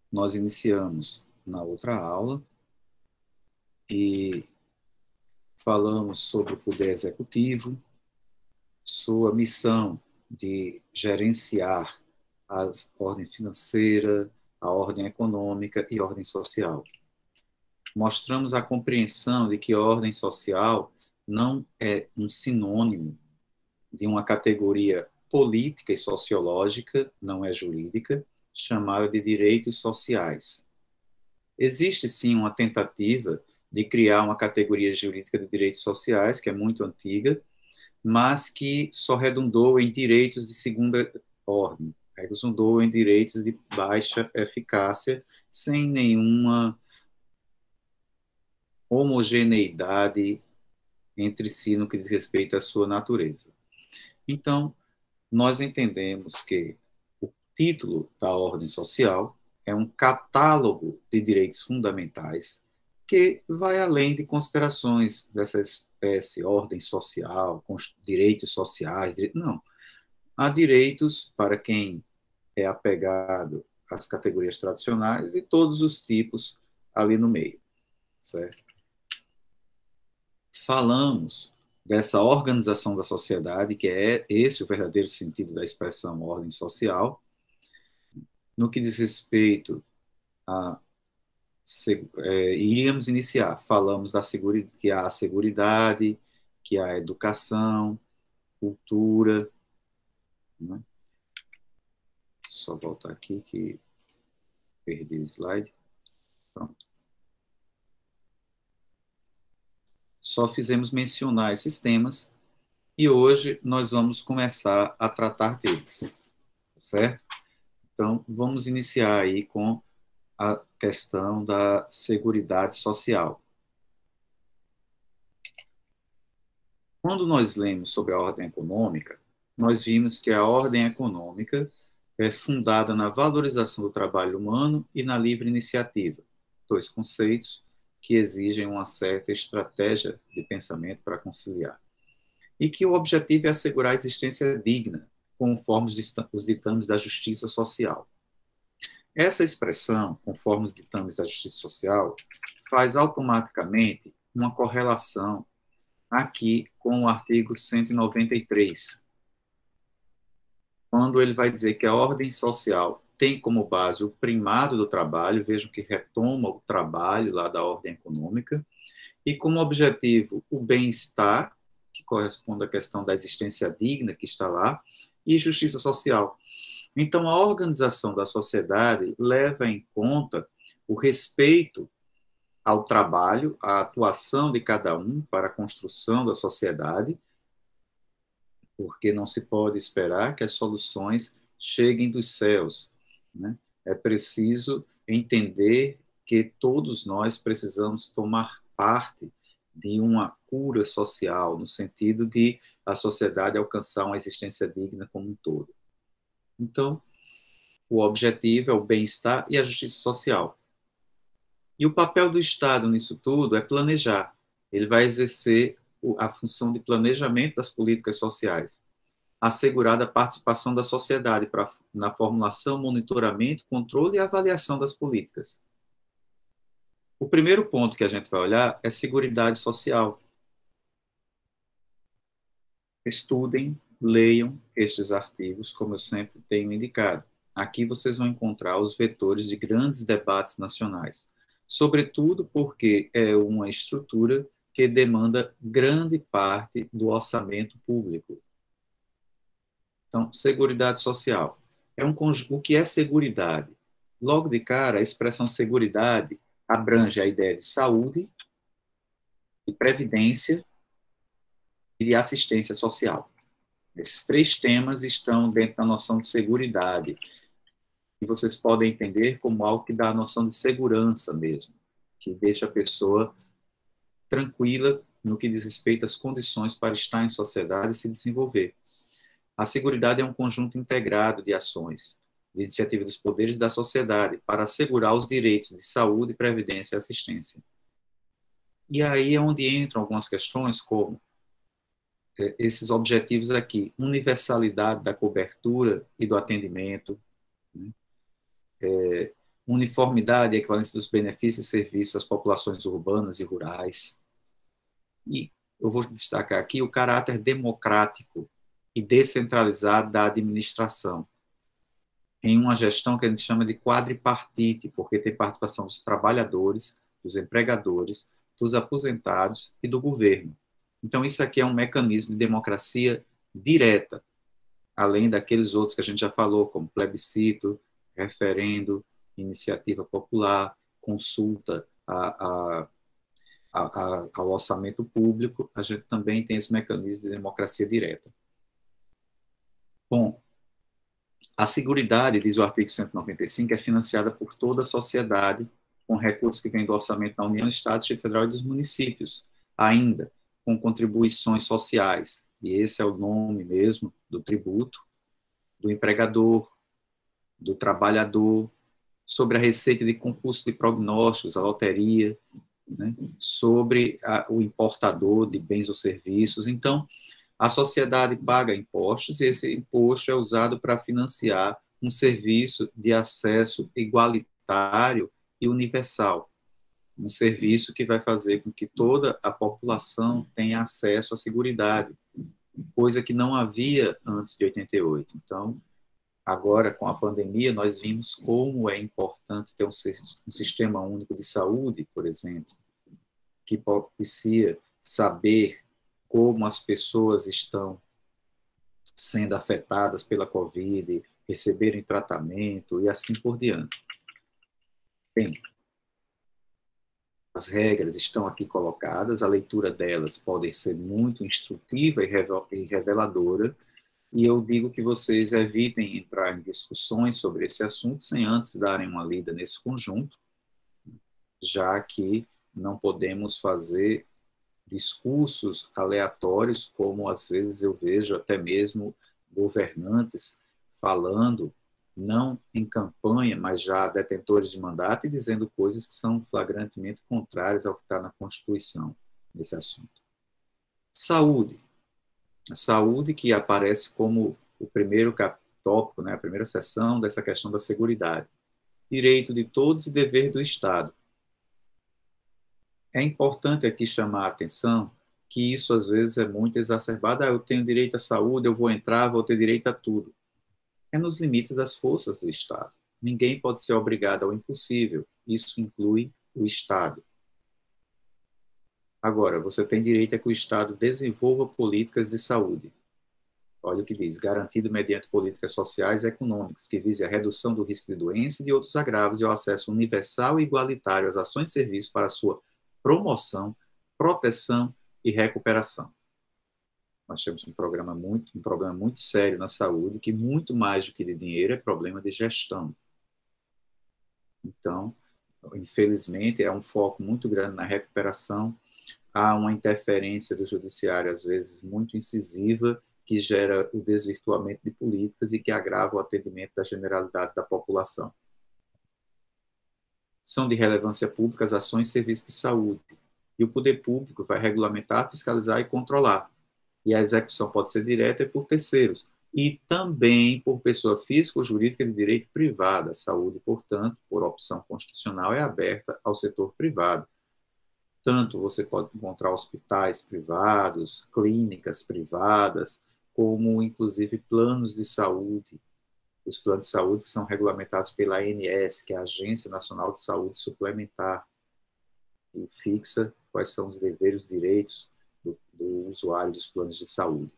nós iniciamos na outra aula e falamos sobre o poder executivo, sua missão de gerenciar a ordem financeira, a ordem econômica e a ordem social. Mostramos a compreensão de que a ordem social não é um sinônimo de uma categoria política e sociológica, não é jurídica, chamada de direitos sociais. Existe, sim, uma tentativa de criar uma categoria jurídica de direitos sociais, que é muito antiga, mas que só redundou em direitos de segunda ordem, redundou em direitos de baixa eficácia, sem nenhuma homogeneidade entre si no que diz respeito à sua natureza. Então, nós entendemos que o título da ordem social é um catálogo de direitos fundamentais que vai além de considerações dessa espécie, ordem social, direitos sociais, não. Há direitos para quem é apegado às categorias tradicionais e todos os tipos ali no meio, certo? Falamos dessa organização da sociedade, que é esse o verdadeiro sentido da expressão ordem social, no que diz respeito a iríamos iniciar, falamos que há a seguridade, que há a educação, cultura, né? Só voltar aqui que perdi o slide. Pronto. Só fizemos mencionar esses temas e hoje nós vamos começar a tratar deles, certo? Então, vamos iniciar aí com a questão da seguridade social. Quando nós lemos sobre a ordem econômica, nós vimos que a ordem econômica é fundada na valorização do trabalho humano e na livre iniciativa, dois conceitos que exigem uma certa estratégia de pensamento para conciliar. E que o objetivo é assegurar a existência digna, conforme os ditames da justiça social. Essa expressão, conforme os ditames da justiça social, faz automaticamente uma correlação aqui com o artigo 193, quando ele vai dizer que a ordem social tem como base o primado do trabalho, vejam que retoma o trabalho lá da ordem econômica, e como objetivo o bem-estar, que corresponde à questão da existência digna que está lá, e justiça social. Então, a organização da sociedade leva em conta o respeito ao trabalho, à atuação de cada um para a construção da sociedade, porque não se pode esperar que as soluções cheguem dos céus, né? É preciso entender que todos nós precisamos tomar parte de uma cura social, no sentido de a sociedade alcançar uma existência digna como um todo. Então, o objetivo é o bem-estar e a justiça social. E o papel do Estado nisso tudo é planejar. Ele vai exercer a função de planejamento das políticas sociais, assegurar a participação da sociedade na formulação, monitoramento, controle e avaliação das políticas. O primeiro ponto que a gente vai olhar é seguridade social. Estudem, leiam estes artigos, como eu sempre tenho indicado. Aqui vocês vão encontrar os vetores de grandes debates nacionais, sobretudo porque é uma estrutura que demanda grande parte do orçamento público. Então, seguridade social. O que é seguridade? Logo de cara, a expressão seguridade abrange a ideia de saúde, de previdência e de assistência social. Esses três temas estão dentro da noção de seguridade, e vocês podem entender como algo que dá a noção de segurança mesmo, que deixa a pessoa tranquila no que diz respeito às condições para estar em sociedade e se desenvolver. A seguridade é um conjunto integrado de ações, de iniciativa dos poderes da sociedade para assegurar os direitos de saúde, previdência e assistência. E aí é onde entram algumas questões como esses objetivos aqui, universalidade da cobertura e do atendimento, né? uniformidade e equivalência dos benefícios e serviços às populações urbanas e rurais. E eu vou destacar aqui o caráter democrático e descentralizado da administração, em uma gestão que a gente chama de quadripartite, porque tem participação dos trabalhadores, dos empregadores, dos aposentados e do governo. Então, isso aqui é um mecanismo de democracia direta, além daqueles outros que a gente já falou, como plebiscito, referendo, iniciativa popular, consulta ao orçamento público, a gente também tem esse mecanismo de democracia direta. Bom, a Seguridade, diz o artigo 195, é financiada por toda a sociedade, com recursos que vêm do orçamento da União, Estado, Distrito Federal e dos municípios, ainda com contribuições sociais, e esse é o nome mesmo do tributo, do empregador, do trabalhador, sobre a receita de concurso de prognósticos, a loteria, né, sobre o importador de bens ou serviços. Então, a sociedade paga impostos e esse imposto é usado para financiar um serviço de acesso igualitário e universal. Um serviço que vai fazer com que toda a população tenha acesso à seguridade, coisa que não havia antes de 88. Então, agora, com a pandemia, nós vimos como é importante ter um sistema único de saúde, por exemplo, que propicia saber como as pessoas estão sendo afetadas pela Covid, receberem tratamento e assim por diante. Bem, as regras estão aqui colocadas, a leitura delas pode ser muito instrutiva e reveladora, e eu digo que vocês evitem entrar em discussões sobre esse assunto sem antes darem uma lida nesse conjunto, já que não podemos fazer discursos aleatórios, como às vezes eu vejo até mesmo governantes falando, não em campanha, mas já detentores de mandato, e dizendo coisas que são flagrantemente contrárias ao que está na Constituição nesse assunto. Saúde. A saúde que aparece como o primeiro tópico, né, a primeira seção dessa questão da seguridade. Direito de todos e dever do Estado. É importante aqui chamar a atenção que isso às vezes é muito exacerbado. Eu tenho direito à saúde, eu vou entrar, vou ter direito a tudo. É nos limites das forças do Estado. Ninguém pode ser obrigado ao impossível. Isso inclui o Estado. Agora, você tem direito a que o Estado desenvolva políticas de saúde. Olha o que diz: garantido mediante políticas sociais e econômicas que visem a redução do risco de doença e de outros agravos e o acesso universal e igualitário às ações e serviços para a sua promoção, proteção e recuperação. Nós temos um problema muito sério na saúde, que muito mais do que de dinheiro é problema de gestão. Então, infelizmente, é um foco muito grande na recuperação, há uma interferência do judiciário, às vezes, muito incisiva, que gera o desvirtuamento de políticas e que agrava o atendimento da generalidade da população. São de relevância pública as ações e serviços de saúde, e o poder público vai regulamentar, fiscalizar e controlar. E a execução pode ser direta e por terceiros, e também por pessoa física ou jurídica de direito privado. A saúde, portanto, por opção constitucional, é aberta ao setor privado. Tanto você pode encontrar hospitais privados, clínicas privadas, como, inclusive, planos de saúde. Os planos de saúde são regulamentados pela ANS, que é a Agência Nacional de Saúde Suplementar, e fixa quais são os deveres e direitos do usuário dos planos de saúde.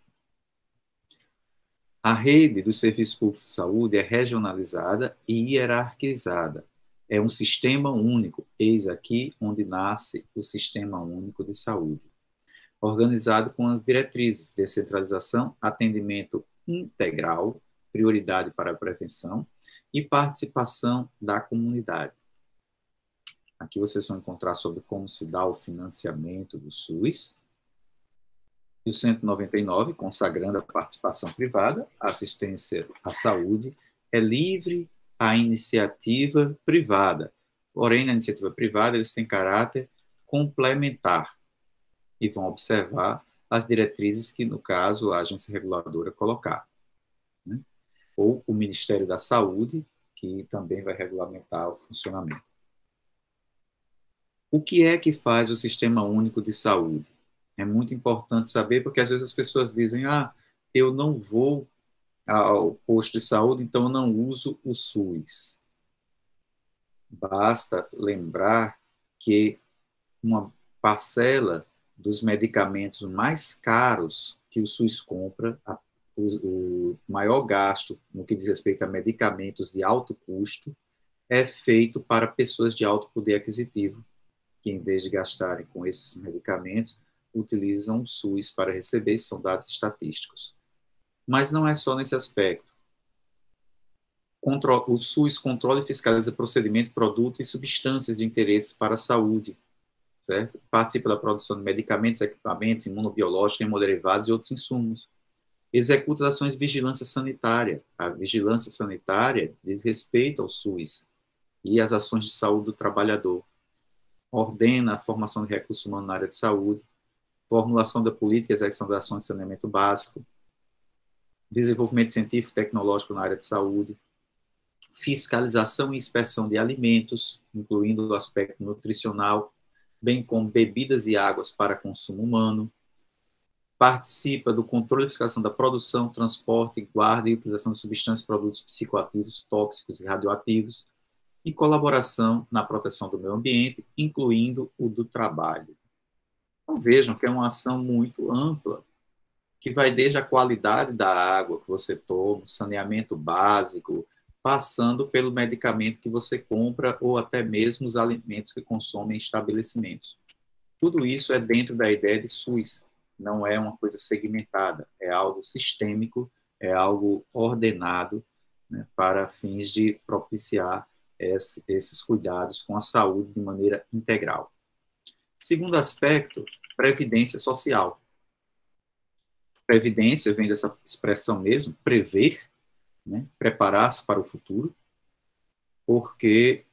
A rede dos serviços públicos de saúde é regionalizada e hierarquizada. É um sistema único, eis aqui onde nasce o Sistema Único de Saúde, organizado com as diretrizes: descentralização, atendimento integral, prioridade para a prevenção e participação da comunidade. Aqui vocês vão encontrar sobre como se dá o financiamento do SUS. E o 199, consagrando a participação privada, a assistência à saúde é livre à iniciativa privada. Porém, na iniciativa privada, eles têm caráter complementar e vão observar as diretrizes que, no caso, a agência reguladora colocar, né? Ou o Ministério da Saúde que também vai regulamentar o funcionamento. O que é que faz o Sistema Único de Saúde? É muito importante saber, porque às vezes as pessoas dizem, eu não vou ao posto de saúde, então eu não uso o SUS. Basta lembrar que uma parcela dos medicamentos mais caros que o SUS compra, o maior gasto no que diz respeito a medicamentos de alto custo, é feito para pessoas de alto poder aquisitivo, que em vez de gastarem com esses medicamentos, utilizam o SUS para receber, são dados estatísticos. Mas não é só nesse aspecto. O SUS controla e fiscaliza procedimento, produto e substâncias de interesse para a saúde, certo? Participa da produção de medicamentos, equipamentos, imunobiológicos, hemoderivados e outros insumos. Executa ações de vigilância sanitária. A vigilância sanitária diz respeito ao SUS e às ações de saúde do trabalhador. Ordena a formação de recursos humanos na área de saúde, formulação da política e execução das ações de saneamento básico, desenvolvimento científico e tecnológico na área de saúde, fiscalização e inspeção de alimentos, incluindo o aspecto nutricional, bem como bebidas e águas para consumo humano, participa do controle e fiscalização da produção, transporte, guarda e utilização de substâncias e produtos psicoativos, tóxicos e radioativos, e colaboração na proteção do meio ambiente, incluindo o do trabalho. Então vejam que é uma ação muito ampla, que vai desde a qualidade da água que você toma, saneamento básico, passando pelo medicamento que você compra ou até mesmo os alimentos que consomem em estabelecimentos. Tudo isso é dentro da ideia de SUS, não é uma coisa segmentada, é algo sistêmico, é algo ordenado, né, para fins de propiciar esses cuidados com a saúde de maneira integral. Segundo aspecto, previdência social. Previdência vem dessa expressão mesmo, prever, né, preparar-se para o futuro, porque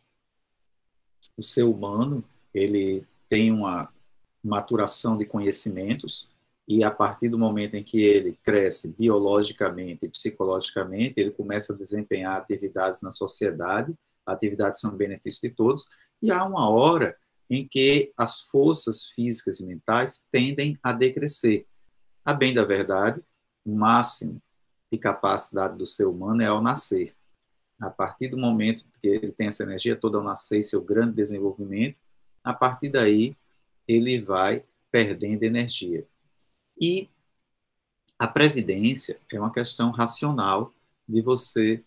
o ser humano ele tem uma maturação de conhecimentos e a partir do momento em que ele cresce biologicamente e psicologicamente, ele começa a desempenhar atividades na sociedade, atividades são benefício de todos, e há uma hora em que as forças físicas e mentais tendem a decrescer. A bem da verdade, o máximo de capacidade do ser humano é ao nascer. A partir do momento que ele tem essa energia toda ao nascer e seu grande desenvolvimento, a partir daí ele vai perdendo energia. E a previdência é uma questão racional de você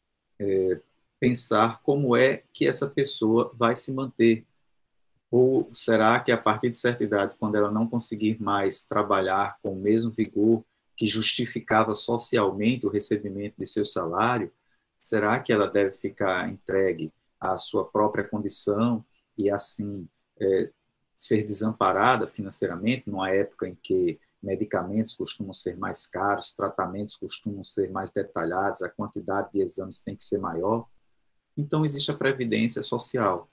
pensar como é que essa pessoa vai se manter. Ou será que a partir de certa idade, quando ela não conseguir mais trabalhar com o mesmo vigor que justificava socialmente o recebimento de seu salário, será que ela deve ficar entregue à sua própria condição e assim ser desamparada financeiramente, numa época em que medicamentos costumam ser mais caros, tratamentos costumam ser mais detalhados, a quantidade de exames tem que ser maior? Então, existe a previdência social.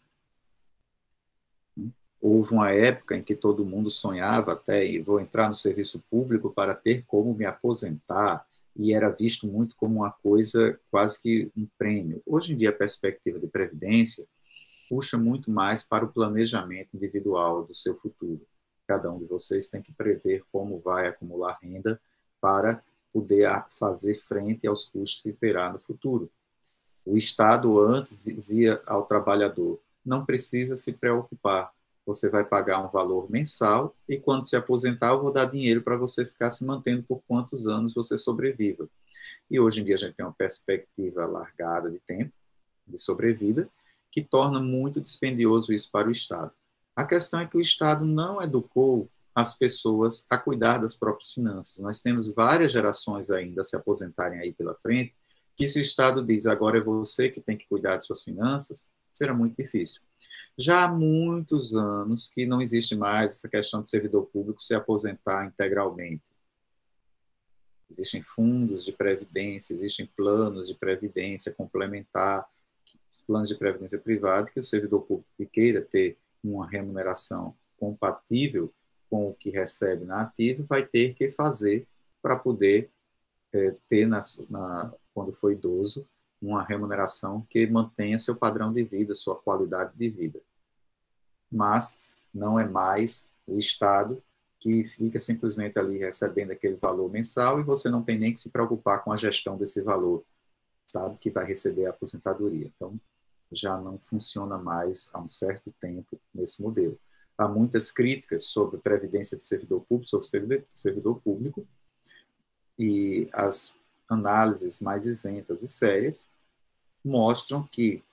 Houve uma época em que todo mundo sonhava até, e vou entrar no serviço público para ter como me aposentar, e era visto muito como uma coisa, quase que um prêmio. Hoje em dia, a perspectiva de previdência puxa muito mais para o planejamento individual do seu futuro. Cada um de vocês tem que prever como vai acumular renda para poder fazer frente aos custos que terá no futuro. O Estado antes dizia ao trabalhador, não precisa se preocupar, você vai pagar um valor mensal e quando se aposentar eu vou dar dinheiro para você ficar se mantendo por quantos anos você sobreviva. E hoje em dia a gente tem uma perspectiva alargada de tempo, de sobrevida, que torna muito dispendioso isso para o Estado. A questão é que o Estado não educou as pessoas a cuidar das próprias finanças. Nós temos várias gerações ainda a se aposentarem aí pela frente, que se o Estado diz agora é você que tem que cuidar de suas finanças, será muito difícil. Já há muitos anos que não existe mais essa questão de servidor público se aposentar integralmente. Existem fundos de previdência, existem planos de previdência complementar, planos de previdência privada, que o servidor público que queira ter uma remuneração compatível com o que recebe na ativa vai ter que fazer para poder ter, quando for idoso, uma remuneração que mantenha seu padrão de vida, sua qualidade de vida. Mas não é mais o Estado que fica simplesmente ali recebendo aquele valor mensal e você não tem nem que se preocupar com a gestão desse valor, sabe, que vai receber a aposentadoria. Então, já não funciona mais há um certo tempo nesse modelo. Há muitas críticas sobre a previdência de servidor público, sobre servidor público, e as análises mais isentas e sérias mostram que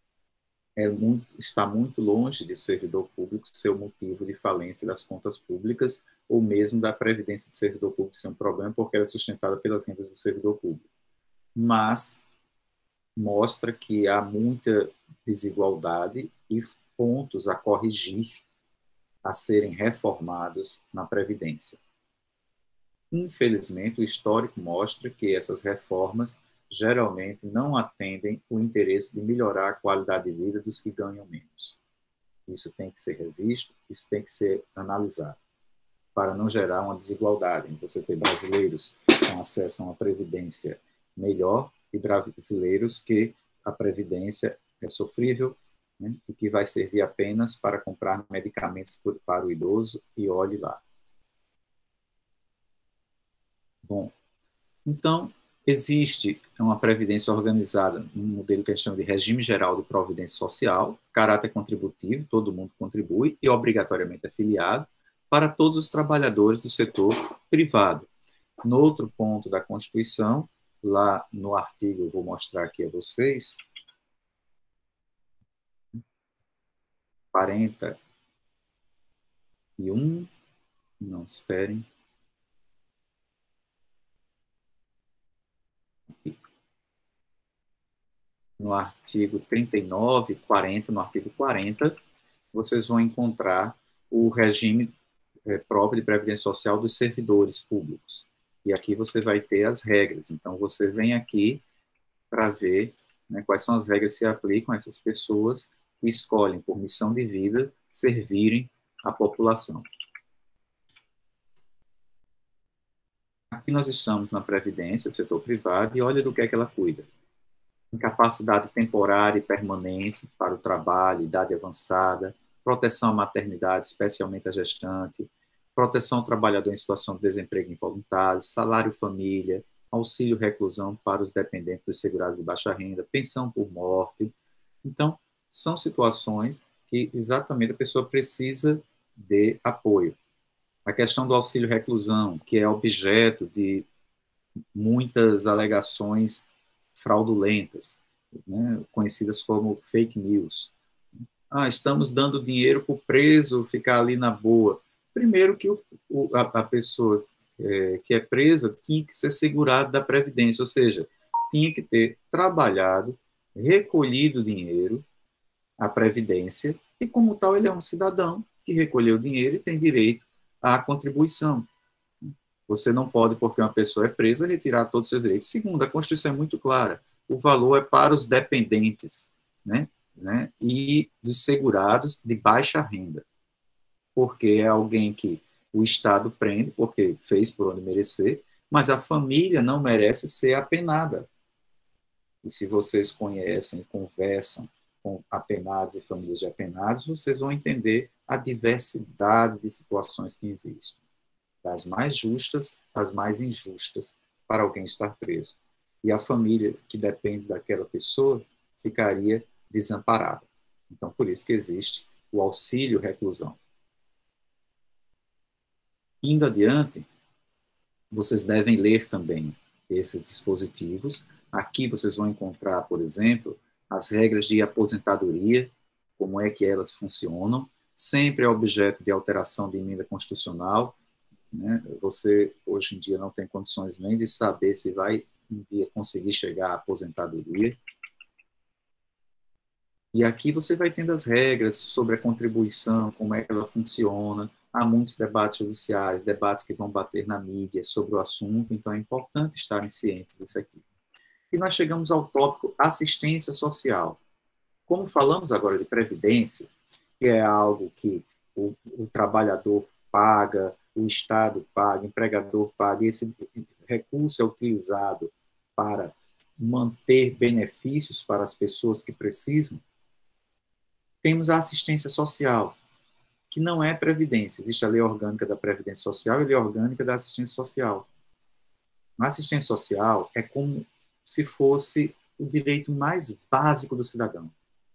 está muito longe de servidor público ser o motivo de falência das contas públicas, ou mesmo da previdência de servidor público ser um problema, porque ela é sustentada pelas rendas do servidor público. Mas mostra que há muita desigualdade e pontos a corrigir, a serem reformados na Previdência. Infelizmente, o histórico mostra que essas reformas geralmente não atendem o interesse de melhorar a qualidade de vida dos que ganham menos. Isso tem que ser revisto, isso tem que ser analisado, para não gerar uma desigualdade em você ter brasileiros com acesso a uma previdência melhor e brasileiros que a previdência é sofrível, né, e que vai servir apenas para comprar medicamentos para o idoso e olhe lá. Bom, então, existe uma previdência organizada, um modelo que a gente chama de regime geral de providência social, caráter contributivo, todo mundo contribui e obrigatoriamente afiliado, para todos os trabalhadores do setor privado. No outro ponto da Constituição, lá no artigo, eu vou mostrar aqui a vocês, 41, não, esperem, no artigo 39, 40, no artigo 40, vocês vão encontrar o regime próprio de previdência social dos servidores públicos. E aqui você vai ter as regras. Então, você vem aqui para ver, né, quais são as regras que se aplicam a essas pessoas que escolhem, por missão de vida, servirem a população. Aqui nós estamos na Previdência do setor privado e olha do que é que ela cuida. Incapacidade temporária e permanente para o trabalho, idade avançada, proteção à maternidade, especialmente à gestante, proteção ao trabalhador em situação de desemprego involuntário, salário família, auxílio reclusão para os dependentes dos segurados de baixa renda, pensão por morte. Então, são situações que exatamente a pessoa precisa de apoio. A questão do auxílio reclusão, que é objeto de muitas alegações fraudulentas, né, conhecidas como fake news. Estamos dando dinheiro para o preso ficar ali na boa. Primeiro que a pessoa que é presa tinha que ser segurada da Previdência, ou seja, tinha que ter trabalhado, recolhido dinheiro, a Previdência, e como tal ele é um cidadão que recolheu dinheiro e tem direito à contribuição. Você não pode, porque uma pessoa é presa, retirar todos os seus direitos. Segundo, a Constituição é muito clara, o valor é para os dependentes, né, e dos segurados de baixa renda, porque é alguém que o Estado prende, porque fez por onde merecer, mas a família não merece ser apenada. E se vocês conhecem, conversam com apenados e famílias de apenados, vocês vão entender a diversidade de situações que existem, das mais justas às mais injustas, para alguém estar preso. E a família que depende daquela pessoa ficaria desamparada. Então, por isso que existe o auxílio reclusão. Indo adiante, vocês devem ler também esses dispositivos. Aqui vocês vão encontrar, por exemplo, as regras de aposentadoria, como é que elas funcionam, sempre é objeto de alteração de emenda constitucional, né? Você, hoje em dia, não tem condições nem de saber se vai um dia conseguir chegar à aposentadoria. E aqui você vai tendo as regras sobre a contribuição, como é que ela funciona. Há muitos debates judiciais, debates que vão bater na mídia sobre o assunto, então é importante estarem cientes disso aqui. E nós chegamos ao tópico assistência social. Como falamos agora de previdência, que é algo que o trabalhador paga, o Estado paga, o empregador paga, e esse recurso é utilizado para manter benefícios para as pessoas que precisam, temos a assistência social, que não é previdência. Existe a lei orgânica da Previdência Social e a lei orgânica da assistência social. A assistência social é como se fosse o direito mais básico do cidadão.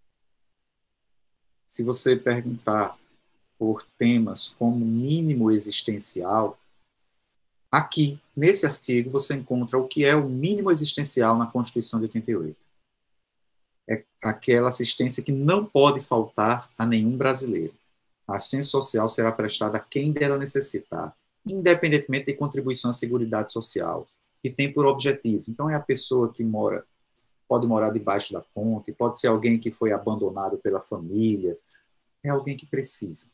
Se você perguntar por temas como mínimo existencial, aqui, nesse artigo, você encontra o que é o mínimo existencial na Constituição de 88. É aquela assistência que não pode faltar a nenhum brasileiro. A assistência social será prestada a quem dela necessitar, independentemente de contribuição à Seguridade Social, que tem por objetivo. Então, é a pessoa que pode morar debaixo da ponte, pode ser alguém que foi abandonado pela família, é alguém que precisa.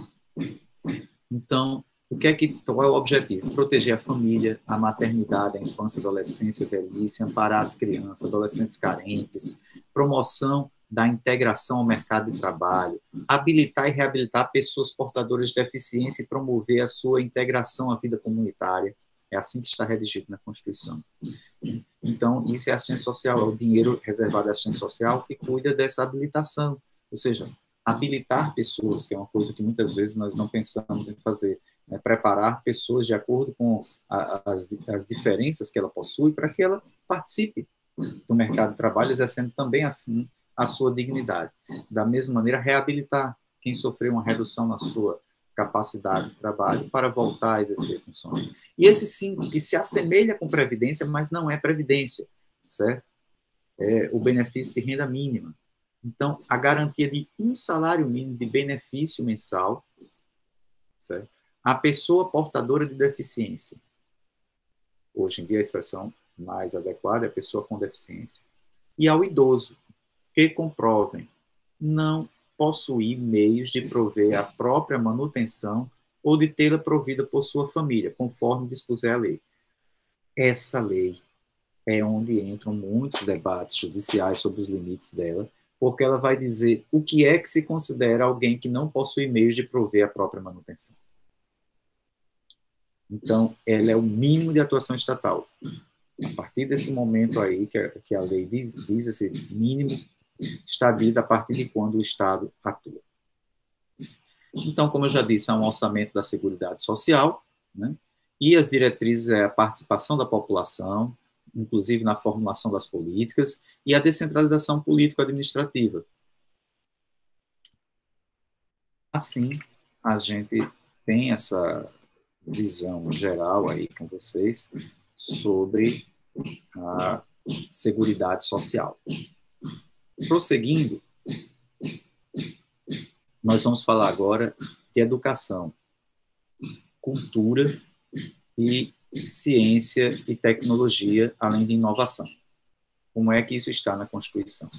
Então, qual é o objetivo? Proteger a família, a maternidade, a infância, a adolescência, a velhice, amparar as crianças, adolescentes carentes, promoção da integração ao mercado de trabalho, habilitar e reabilitar pessoas portadoras de deficiência e promover a sua integração à vida comunitária. É assim que está redigido na Constituição. Então, isso é assistência social, é o dinheiro reservado à assistência social que cuida dessa habilitação, ou seja, habilitar pessoas, que é uma coisa que muitas vezes nós não pensamos em fazer, né? Preparar pessoas de acordo com as diferenças que ela possui para que ela participe do mercado de trabalho, exercendo também assim a sua dignidade. Da mesma maneira, reabilitar quem sofreu uma redução na sua capacidade de trabalho para voltar a exercer funções. E esse 5, que se assemelha com previdência, mas não é previdência, certo? É o benefício de renda mínima. Então, a garantia de um salário mínimo de benefício mensal, certo? A pessoa portadora de deficiência. Hoje em dia, a expressão mais adequada é a pessoa com deficiência. E ao idoso, que comprovem não possuir meios de prover a própria manutenção ou de tê-la provida por sua família, conforme dispuser a lei. Essa lei é onde entram muitos debates judiciais sobre os limites dela, porque ela vai dizer o que é que se considera alguém que não possui meios de prover a própria manutenção. Então, ela é o mínimo de atuação estatal. A partir desse momento aí, que a lei diz esse mínimo, está dita a partir de quando o Estado atua. Então, como eu já disse, há um orçamento da Seguridade Social, né? E as diretrizes é a participação da população, inclusive na formulação das políticas, e a descentralização político-administrativa. Assim, a gente tem essa visão geral aí com vocês sobre a Seguridade Social. Prosseguindo, nós vamos falar agora de educação, cultura e ciência e tecnologia, além de inovação. Como é que isso está na Constituição?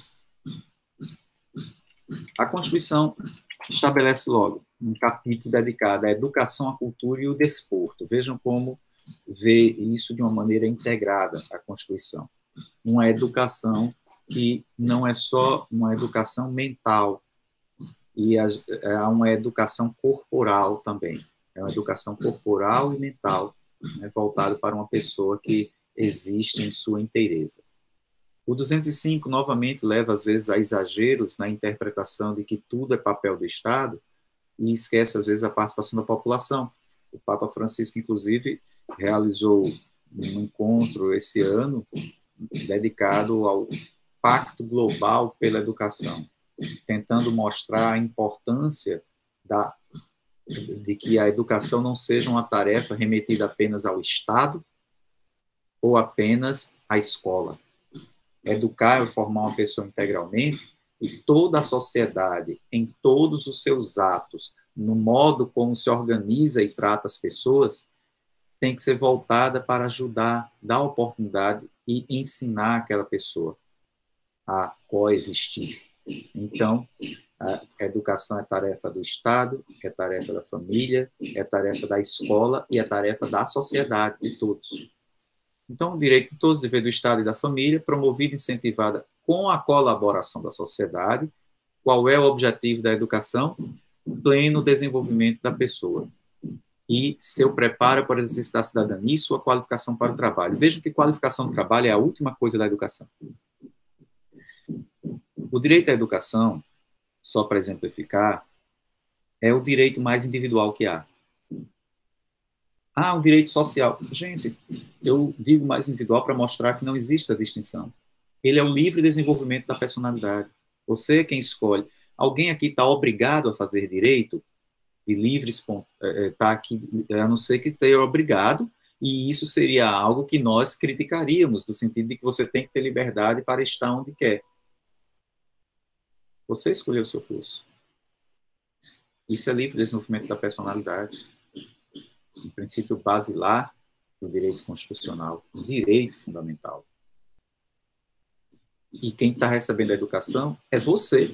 A Constituição estabelece logo um capítulo dedicado à educação, à cultura e ao desporto. Vejam como vê isso de uma maneira integrada a Constituição. Uma educação que não é só uma educação mental, e é uma educação corporal também. É uma educação corporal e mental, né, voltado para uma pessoa que existe em sua inteireza. O 205, novamente, leva, às vezes, a exageros na interpretação de que tudo é papel do Estado e esquece, às vezes, a participação da população. O Papa Francisco, inclusive, realizou um encontro esse ano dedicado ao Pacto Global pela Educação, tentando mostrar a importância de que a educação não seja uma tarefa remetida apenas ao Estado ou apenas à escola. Educar é formar uma pessoa integralmente e toda a sociedade, em todos os seus atos, no modo como se organiza e trata as pessoas, tem que ser voltada para ajudar, dar oportunidade e ensinar aquela pessoa a coexistir. Então, a educação é tarefa do Estado, é tarefa da família, é tarefa da escola e é tarefa da sociedade, de todos. Então, o direito de todos, o dever do Estado e da família, promovida e incentivada com a colaboração da sociedade. Qual é o objetivo da educação? O pleno desenvolvimento da pessoa. e seu preparo para o exercício da cidadania e sua qualificação para o trabalho. Vejam que qualificação do trabalho é a última coisa da educação. O direito à educação, só para exemplificar, é o direito mais individual que há. Ah, um direito social. Gente, eu digo mais individual para mostrar que não existe a distinção. Ele é o livre desenvolvimento da personalidade. Você é quem escolhe. Alguém aqui está obrigado a fazer direito de livre está aqui, a não ser que esteja obrigado, e isso seria algo que nós criticaríamos, no sentido de que você tem que ter liberdade para estar onde quer. Você escolheu o seu curso. Isso é livre desenvolvimento da personalidade. Um princípio basilar do direito constitucional, um direito fundamental. E quem está recebendo a educação é você.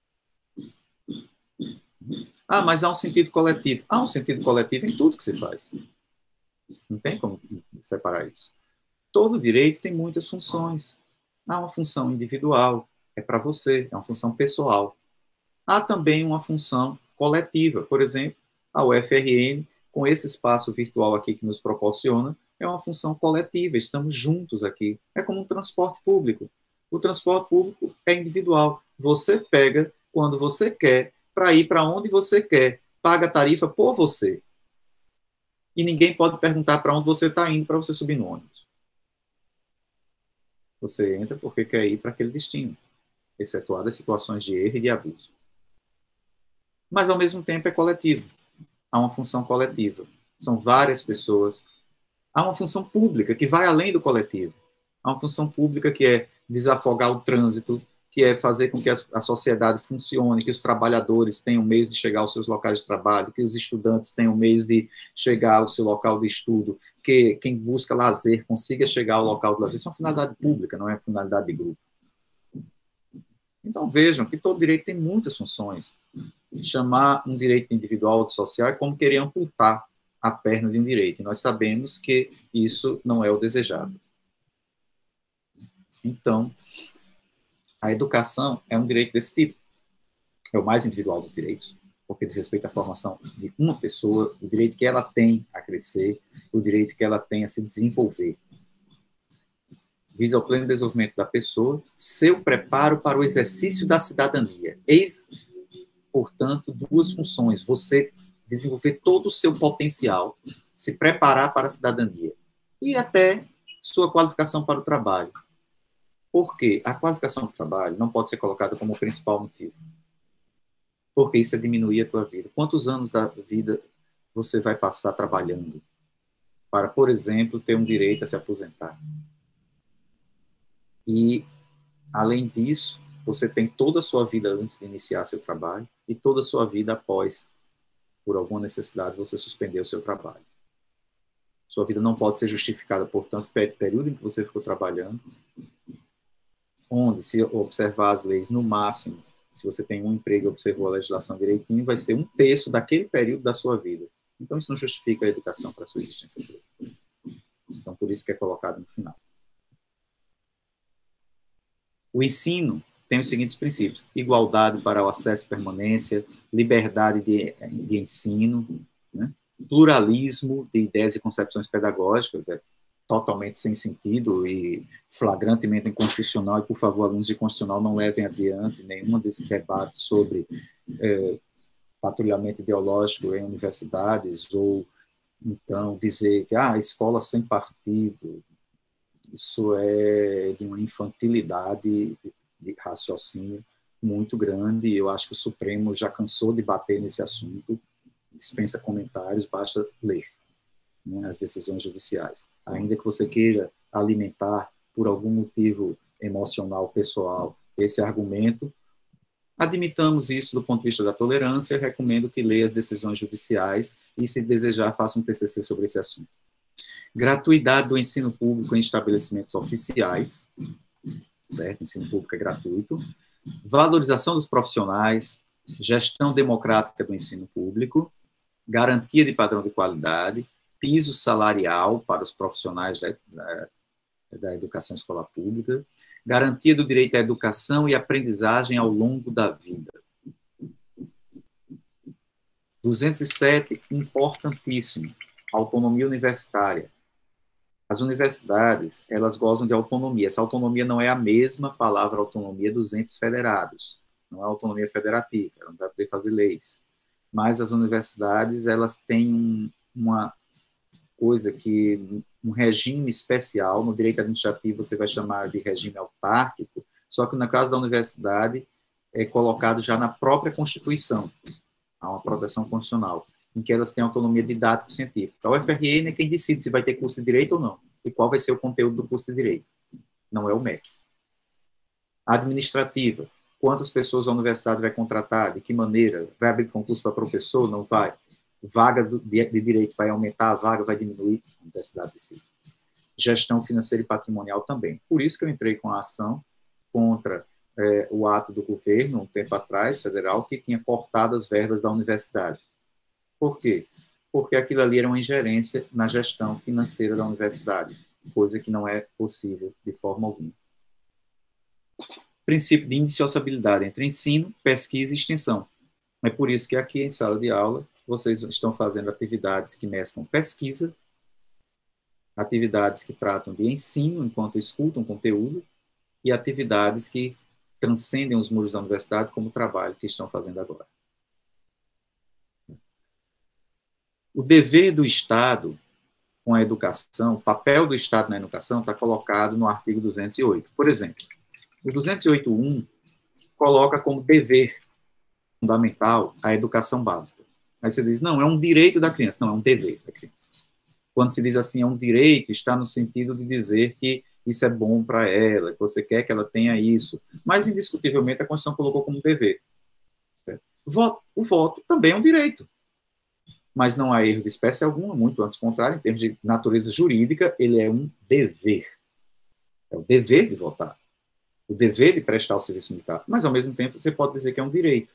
Ah, mas há um sentido coletivo. Há um sentido coletivo em tudo que se faz. Não tem como separar isso. Todo direito tem muitas funções. Há uma função individual, é para você, é uma função pessoal. Há também uma função coletiva. Por exemplo, a UFRN, com esse espaço virtual aqui que nos proporciona, é uma função coletiva, estamos juntos aqui. É como um transporte público. O transporte público é individual. Você pega quando você quer, para ir para onde você quer, paga a tarifa por você. E ninguém pode perguntar para onde você está indo para você subir no ônibus. Você entra porque quer ir para aquele destino, excetuadas situações de erro e de abuso. Mas, ao mesmo tempo, é coletivo. Há uma função coletiva. São várias pessoas. Há uma função pública que vai além do coletivo. Há uma função pública que é desafogar o trânsito, que é fazer com que a sociedade funcione, que os trabalhadores tenham meios de chegar aos seus locais de trabalho, que os estudantes tenham meios de chegar ao seu local de estudo, que quem busca lazer consiga chegar ao local de lazer. Isso é uma finalidade pública, não é uma finalidade de grupo. Então vejam que todo direito tem muitas funções. Chamar um direito individual de social é como querer amputar a perna de um direito. E nós sabemos que isso não é o desejável. Então, a educação é um direito desse tipo. É o mais individual dos direitos, porque diz respeito à formação de uma pessoa, o direito que ela tem a crescer, o direito que ela tem a se desenvolver. Visa ao pleno desenvolvimento da pessoa, seu preparo para o exercício da cidadania. Eis, portanto, duas funções. Você desenvolver todo o seu potencial, se preparar para a cidadania e até sua qualificação para o trabalho. Porque a qualificação do trabalho não pode ser colocada como o principal motivo. Porque isso é diminuir a tua vida. Quantos anos da vida você vai passar trabalhando para, por exemplo, ter um direito a se aposentar? E, além disso, você tem toda a sua vida antes de iniciar seu trabalho e toda a sua vida após, por alguma necessidade, você suspender o seu trabalho. Sua vida não pode ser justificada por tanto período em que você ficou trabalhando, onde, se observar as leis, no máximo, se você tem um emprego e observou a legislação direitinho, vai ser 1/3 daquele período da sua vida. Então, isso não justifica a educação para a sua existência. Então, por isso que é colocado no final. O ensino tem os seguintes princípios: igualdade para o acesso e permanência, liberdade de ensino, né? Pluralismo de ideias e concepções pedagógicas, é totalmente sem sentido e flagrantemente inconstitucional, e, por favor, alunos de constitucional, não levem adiante nenhuma desses debates sobre patrulhamento ideológico em universidades, ou, então, dizer que escola sem partido, isso é de uma infantilidade de raciocínio muito grande, e eu acho que o Supremo já cansou de bater nesse assunto, dispensa comentários, basta ler, né, as decisões judiciais. Ainda que você queira alimentar, por algum motivo emocional, pessoal, esse argumento, admitamos isso do ponto de vista da tolerância, recomendo que leia as decisões judiciais e, se desejar, faça um TCC sobre esse assunto. Gratuidade do ensino público em estabelecimentos oficiais, certo? Ensino público é gratuito. Valorização dos profissionais, gestão democrática do ensino público, garantia de padrão de qualidade, piso salarial para os profissionais da educação escolar pública, garantia do direito à educação e aprendizagem ao longo da vida. 207, importantíssimo, autonomia universitária. As universidades, elas gozam de autonomia. Essa autonomia não é a mesma palavra autonomia dos entes federados. Não é autonomia federativa, ela não vai poder fazer leis. Mas as universidades, elas têm uma coisa que, um regime especial, no direito administrativo você vai chamar de regime autárquico, só que no caso da universidade é colocado já na própria Constituição, há uma proteção constitucional, em que elas têm autonomia didático-científica. A UFRN é quem decide se vai ter curso de Direito ou não, e qual vai ser o conteúdo do curso de Direito. Não é o MEC. Administrativa. Quantas pessoas a universidade vai contratar? De que maneira? Vai abrir concurso para professor? Não vai. Vaga de Direito vai aumentar, a vaga vai diminuir? A universidade decide. Gestão financeira e patrimonial também. Por isso que eu entrei com a ação contra o ato do governo, um tempo atrás, federal, que tinha cortado as verbas da universidade. Por quê? Porque aquilo ali era uma ingerência na gestão financeira da universidade, coisa que não é possível de forma alguma. Princípio de indissociabilidade entre ensino, pesquisa e extensão. É por isso que aqui em sala de aula vocês estão fazendo atividades que mesclam pesquisa, atividades que tratam de ensino enquanto escutam conteúdo e atividades que transcendem os muros da universidade, como o trabalho que estão fazendo agora. O dever do Estado com a educação, o papel do Estado na educação está colocado no artigo 208. Por exemplo, o 208.1 coloca como dever fundamental a educação básica. Aí você diz, não, é um direito da criança. Não, é um dever da criança. Quando se diz assim, é um direito, está no sentido de dizer que isso é bom para ela, que você quer que ela tenha isso. Mas, indiscutivelmente, a Constituição colocou como dever. O voto também é um direito. Mas não há erro de espécie alguma, muito antes contrário, em termos de natureza jurídica, ele é um dever. É o dever de votar. O dever de prestar o serviço militar. Mas, ao mesmo tempo, você pode dizer que é um direito.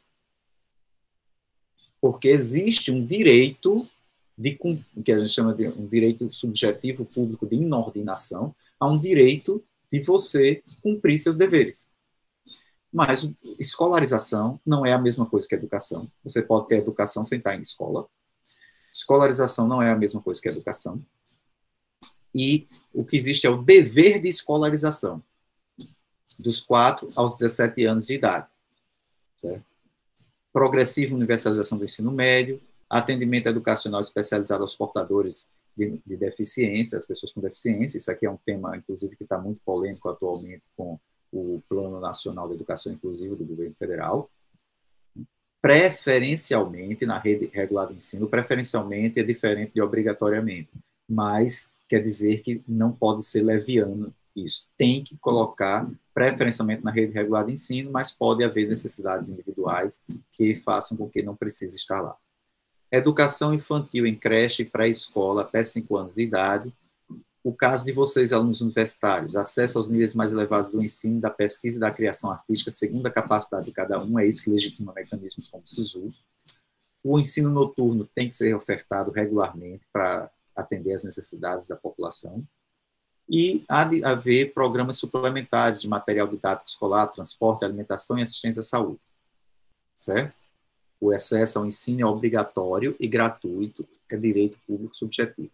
Porque existe um direito, que a gente chama de um direito subjetivo público de inordinação, a um direito de você cumprir seus deveres. Mas escolarização não é a mesma coisa que educação. Você pode ter educação sem estar em escola. Escolarização não é a mesma coisa que educação. E o que existe é o dever de escolarização, dos 4 aos 17 anos de idade. Certo? Progressiva universalização do ensino médio, atendimento educacional especializado aos portadores de deficiência, as pessoas com deficiência. Isso aqui é um tema, inclusive, que está muito polêmico atualmente com o Plano Nacional de Educação Inclusiva do governo federal. Preferencialmente, na rede regular de ensino, preferencialmente é diferente de obrigatoriamente, mas quer dizer que não pode ser leviano isso. Tem que colocar preferencialmente na rede regular de ensino, mas pode haver necessidades individuais que façam com que não precise estar lá. Educação infantil em creche e pré-escola até 5 anos de idade. O caso de vocês, alunos universitários, acesso aos níveis mais elevados do ensino, da pesquisa e da criação artística, segundo a capacidade de cada um, é isso que legitima mecanismos como o SISU. O ensino noturno tem que ser ofertado regularmente para atender às necessidades da população. E há de haver programas suplementares de material didático escolar, transporte, alimentação e assistência à saúde. Certo? O acesso ao ensino é obrigatório e gratuito, é direito público subjetivo.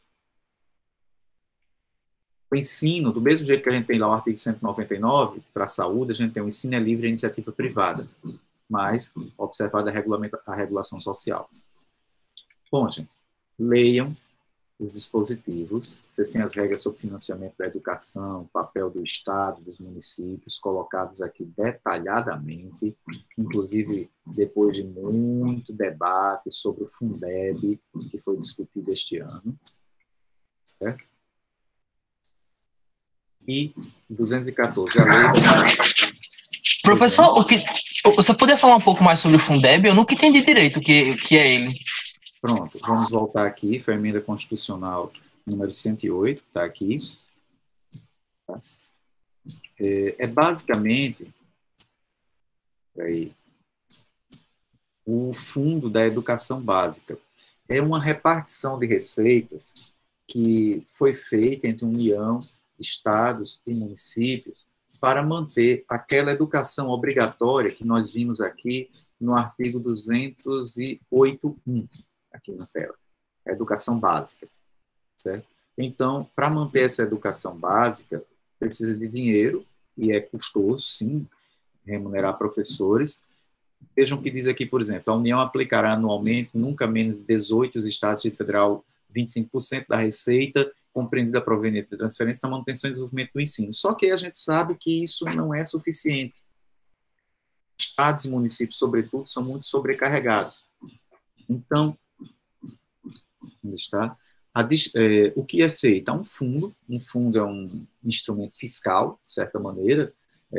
O ensino, do mesmo jeito que a gente tem lá o artigo 199, para a saúde, a gente tem o ensino é livre e a iniciativa privada, mas observada a regulação social. Bom, gente, leiam os dispositivos, vocês têm as regras sobre financiamento da educação, papel do Estado, dos municípios, colocados aqui detalhadamente, inclusive depois de muito debate sobre o Fundeb, que foi discutido este ano, certo? E 214, a lei... Professor, você poderia falar um pouco mais sobre o Fundeb? Eu nunca entendi direito o que é ele. Pronto, vamos voltar aqui, foi a emenda constitucional número 108, que está aqui. Tá? Basicamente o fundo da educação básica. É uma repartição de receitas que foi feita entre União, estados e municípios para manter aquela educação obrigatória que nós vimos aqui no artigo 208.1. aqui na tela. A educação básica, certo? Então, para manter essa educação básica, precisa de dinheiro, e é custoso, sim, remunerar professores. Vejam o que diz aqui, por exemplo, a União aplicará anualmente nunca menos de 18 os estados de federal 25% da receita compreendida proveniente da transferência na manutenção e desenvolvimento do ensino. Só que a gente sabe que isso não é suficiente. Estados e municípios, sobretudo, são muito sobrecarregados. Então, onde está? O que é feito? Há um fundo é um instrumento fiscal, de certa maneira,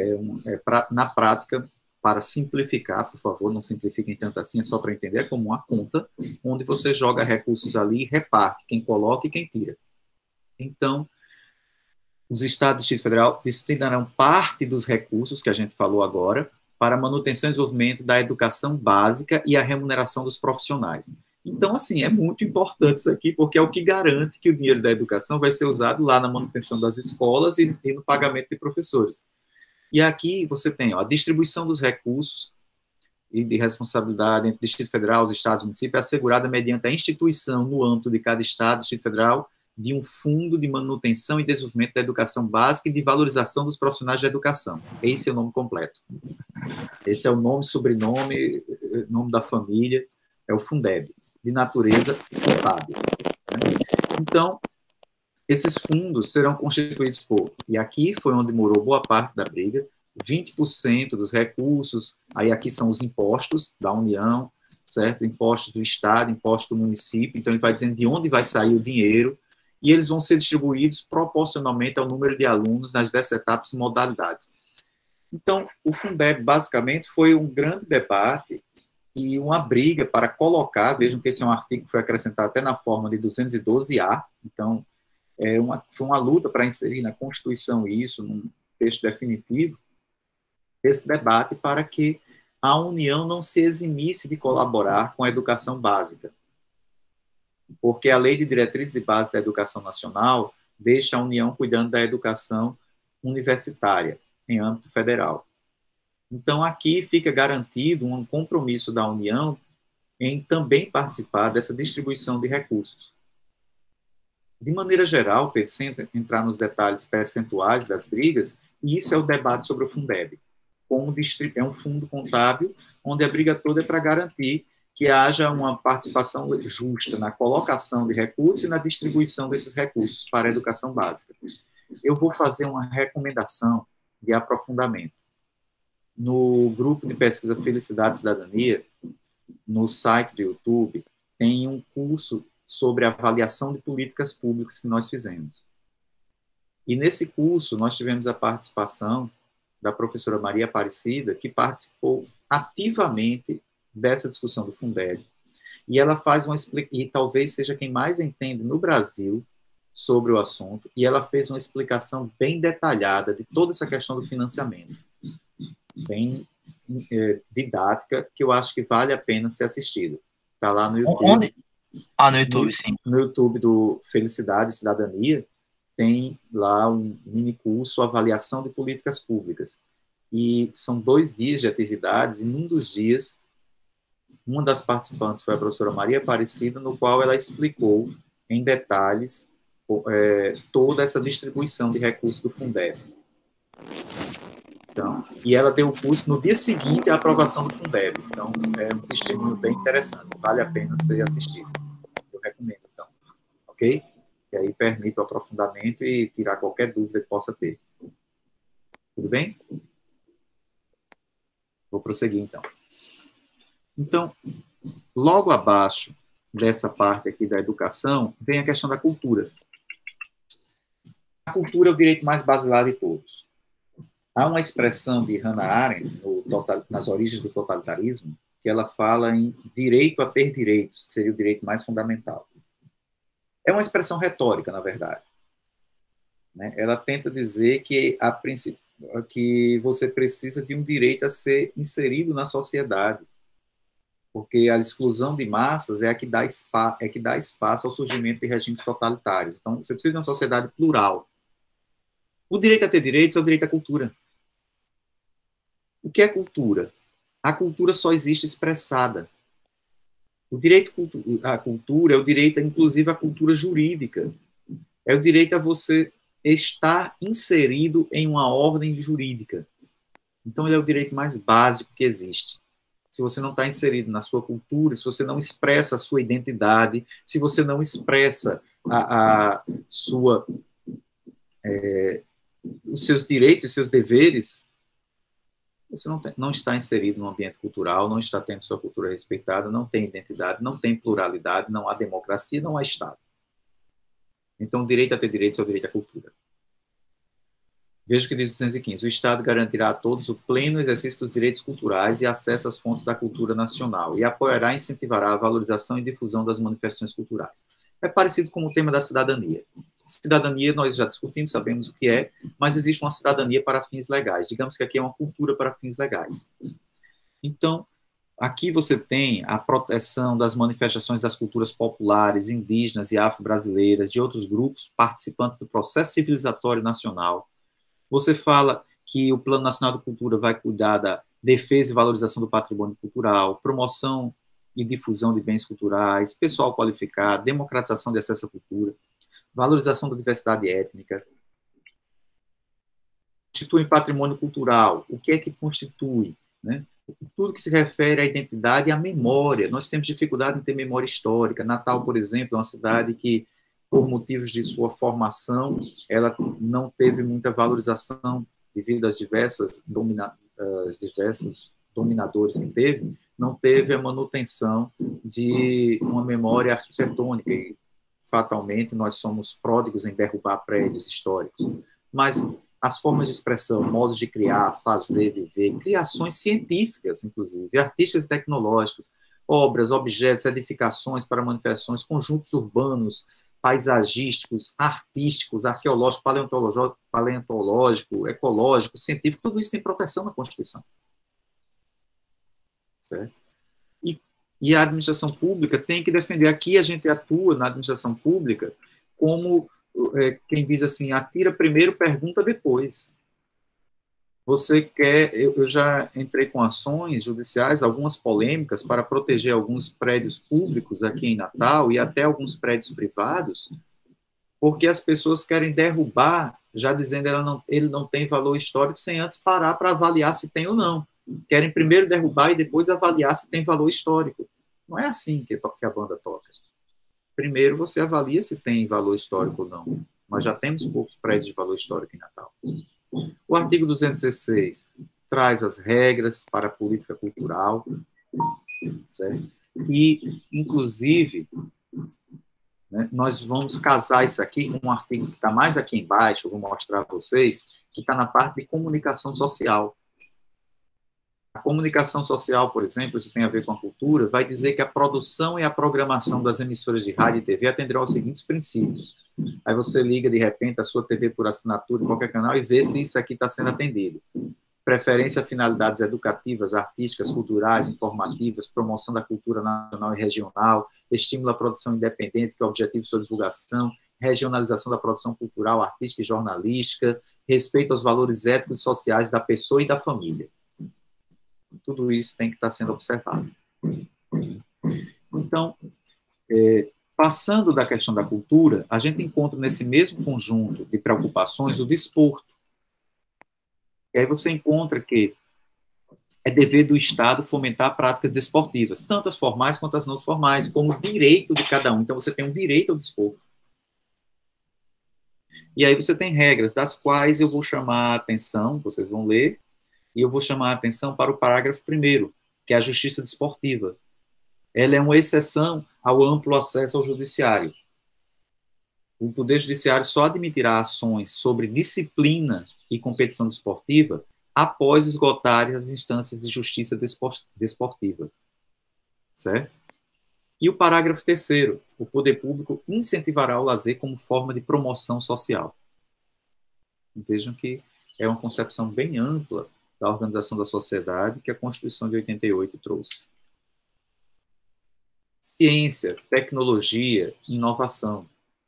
na prática, para simplificar, por favor, não simplifiquem tanto assim, é só para entender, é como uma conta, onde você joga recursos ali e reparte, quem coloca e quem tira. Então, os estados do Distrito Federal destinarão parte dos recursos que a gente falou agora para a manutenção e desenvolvimento da educação básica e a remuneração dos profissionais. Então, assim, é muito importante isso aqui, porque é o que garante que o dinheiro da educação vai ser usado lá na manutenção das escolas e no pagamento de professores. E aqui você tem a distribuição dos recursos e de responsabilidade entre o Distrito Federal, os estados e municípios é assegurada mediante a instituição, no âmbito de cada estado do Distrito Federal, de um fundo de manutenção e desenvolvimento da educação básica e de valorização dos profissionais da educação. Esse é o nome completo. Esse é o nome, sobrenome, nome da família, é o Fundeb, de natureza contábil. Então, esses fundos serão constituídos por, e aqui foi onde morou boa parte da briga, 20% dos recursos, aí aqui são os impostos da União, certo? Impostos do Estado, impostos do município, então ele vai dizendo de onde vai sair o dinheiro, e eles vão ser distribuídos proporcionalmente ao número de alunos nas diversas etapas e modalidades. Então, o Fundeb, basicamente, foi um grande debate e uma briga para colocar, vejam que esse é um artigo que foi acrescentado até na forma de 212A, então, foi uma luta para inserir na Constituição isso, num texto definitivo, esse debate para que a União não se eximisse de colaborar com a educação básica. Porque a Lei de Diretrizes e Bases da Educação Nacional deixa a União cuidando da educação universitária, em âmbito federal. Então, aqui fica garantido um compromisso da União em também participar dessa distribuição de recursos. De maneira geral, sem entrar nos detalhes percentuais das brigas, e isso é o debate sobre o Fundeb. É um fundo contábil, onde a briga toda é para garantir que haja uma participação justa na colocação de recursos e na distribuição desses recursos para a educação básica. Eu vou fazer uma recomendação de aprofundamento. No grupo de pesquisa Felicidade e Cidadania, no site do YouTube, tem um curso sobre avaliação de políticas públicas que nós fizemos. E nesse curso, nós tivemos a participação da professora Maria Aparecida, que participou ativamente dessa discussão do Fundeb. E ela faz e talvez seja quem mais entende no Brasil sobre o assunto, e ela fez uma explicação bem detalhada de toda essa questão do financiamento. Bem didática, que eu acho que vale a pena ser assistida. Está lá no YouTube. Onde? No YouTube, sim. No YouTube do Felicidade e Cidadania, tem lá um mini curso, Avaliação de Políticas Públicas. E são 2 dias de atividades, e num dos dias, uma das participantes foi a professora Maria Aparecida, no qual ela explicou em detalhes toda essa distribuição de recursos do Fundeb. Então, e ela deu o curso no dia seguinte à aprovação do Fundeb. Então, é um testemunho bem interessante. Vale a pena ser assistido. Eu recomendo, então. Ok? E aí permite o aprofundamento e tirar qualquer dúvida que possa ter. Tudo bem? Vou prosseguir, então. Então, logo abaixo dessa parte aqui da educação, vem a questão da cultura. A cultura é o direito mais basilar de todos. Há uma expressão de Hannah Arendt, nas origens do totalitarismo, que ela fala em direito a ter direitos, que seria o direito mais fundamental. É uma expressão retórica, na verdade. Ela tenta dizer que, que você precisa de um direito a ser inserido na sociedade, porque a exclusão de massas é a que dá espaço ao surgimento de regimes totalitários. Então, você precisa de uma sociedade plural. O direito a ter direitos é o direito à cultura. O que é cultura? A cultura só existe expressada. O direito à cultura é o direito, inclusive, à cultura jurídica. É o direito a você estar inserido em uma ordem jurídica. Então, ele é o direito mais básico que existe. Se você não está inserido na sua cultura, se você não expressa a sua identidade, se você não expressa os seus direitos e seus deveres, você não está inserido no ambiente cultural, não está tendo sua cultura respeitada, não tem identidade, não tem pluralidade, não há democracia, não há Estado. Então, o direito a ter direitos é o direito à cultura. Veja o que diz o 215. O Estado garantirá a todos o pleno exercício dos direitos culturais e acesso às fontes da cultura nacional e apoiará e incentivará a valorização e difusão das manifestações culturais. É parecido com o tema da cidadania. Cidadania, nós já discutimos, sabemos o que é, mas existe uma cidadania para fins legais. Digamos que aqui é uma cultura para fins legais. Então, aqui você tem a proteção das manifestações das culturas populares, indígenas e afro-brasileiras, de outros grupos participantes do processo civilizatório nacional. Você fala que o Plano Nacional de Cultura vai cuidar da defesa e valorização do patrimônio cultural, promoção e difusão de bens culturais, pessoal qualificado, democratização de acesso à cultura, valorização da diversidade étnica. Constitui patrimônio cultural. O que é que constitui? Né? Tudo que se refere à identidade e à memória. Nós temos dificuldade em ter memória histórica. Natal, por exemplo, é uma cidade que, por motivos de sua formação, ela não teve muita valorização devido às diversos dominadores que teve, não teve a manutenção de uma memória arquitetônica. E, fatalmente, nós somos pródigos em derrubar prédios históricos. Mas as formas de expressão, modos de criar, fazer, viver, criações científicas, inclusive, artísticas e tecnológicas, obras, objetos, edificações para manifestações, conjuntos urbanos, paisagísticos, artísticos, arqueológicos, paleontológico, ecológico, científico, tudo isso tem proteção na Constituição. Certo? E a administração pública tem que defender. Aqui a gente atua na administração pública como quem diz assim, atira primeiro, pergunta depois. Você quer... Eu já entrei com ações judiciais, algumas polêmicas, para proteger alguns prédios públicos aqui em Natal e até alguns prédios privados, porque as pessoas querem derrubar, já dizendo ele não tem valor histórico, sem antes parar para avaliar se tem ou não. Querem primeiro derrubar e depois avaliar se tem valor histórico. Não é assim que a banda toca. Primeiro você avalia se tem valor histórico ou não. Nós já temos poucos prédios de valor histórico em Natal. O artigo 216 traz as regras para a política cultural, certo? E, inclusive, né, nós vamos casar isso aqui com um artigo que está mais aqui embaixo, eu vou mostrar a vocês, que está na parte de comunicação social. A comunicação social, por exemplo, isso tem a ver com a cultura, vai dizer que a produção e a programação das emissoras de rádio e TV atenderão aos seguintes princípios. Aí você liga, de repente, a sua TV por assinatura em qualquer canal e vê se isso aqui está sendo atendido. Preferência a finalidades educativas, artísticas, culturais, informativas, promoção da cultura nacional e regional, estímulo à produção independente, que é o objetivo de sua divulgação, regionalização da produção cultural, artística e jornalística, respeito aos valores éticos e sociais da pessoa e da família. Tudo isso tem que estar sendo observado. Então, passando da questão da cultura, a gente encontra nesse mesmo conjunto de preocupações o desporto. E aí você encontra que é dever do Estado fomentar práticas desportivas, tanto as formais quanto as não formais, como direito de cada um. Então, você tem um direito ao desporto. E aí você tem regras, das quais eu vou chamar a atenção, vocês vão ler, e eu vou chamar a atenção para o parágrafo 1º, que é a justiça desportiva. Ela é uma exceção ao amplo acesso ao judiciário. O Poder Judiciário só admitirá ações sobre disciplina e competição desportiva após esgotarem as instâncias de justiça desportiva. Certo? E o parágrafo 3º, o poder público incentivará o lazer como forma de promoção social. Vejam que é uma concepção bem ampla da organização da sociedade que a Constituição de 88 trouxe. Ciência, tecnologia, inovação.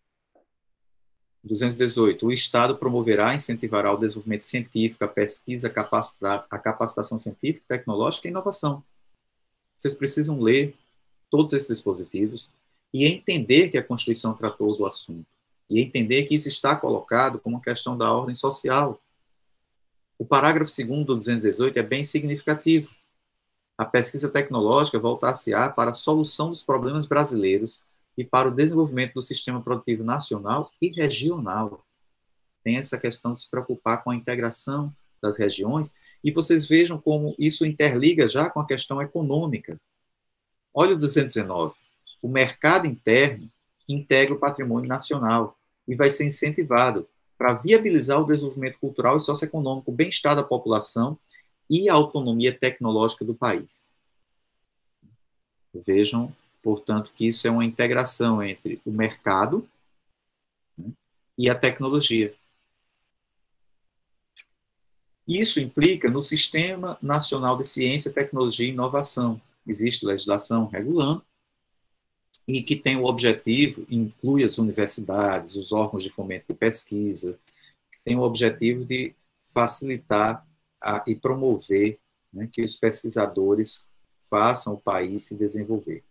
218. O Estado promoverá e incentivará o desenvolvimento científico, a pesquisa, a capacitação científica, tecnológica e inovação. Vocês precisam ler todos esses dispositivos e entender que a Constituição tratou do assunto, e entender que isso está colocado como uma questão da ordem social. O parágrafo 2º do 218 é bem significativo. A pesquisa tecnológica voltar-se-á para a solução dos problemas brasileiros e para o desenvolvimento do sistema produtivo nacional e regional. Tem essa questão de se preocupar com a integração das regiões, e vocês vejam como isso interliga já com a questão econômica. Olha o 219. O mercado interno integra o patrimônio nacional e vai ser incentivado para viabilizar o desenvolvimento cultural e socioeconômico, o bem-estar da população e a autonomia tecnológica do país. Vejam, portanto, que isso é uma integração entre o mercado, né, e a tecnologia. Isso implica no Sistema Nacional de Ciência, Tecnologia e Inovação. Existe legislação regulando e que tem o objetivo, inclui as universidades, os órgãos de fomento de pesquisa, tem o objetivo de facilitar e promover, né, que os pesquisadores façam o país se desenvolver.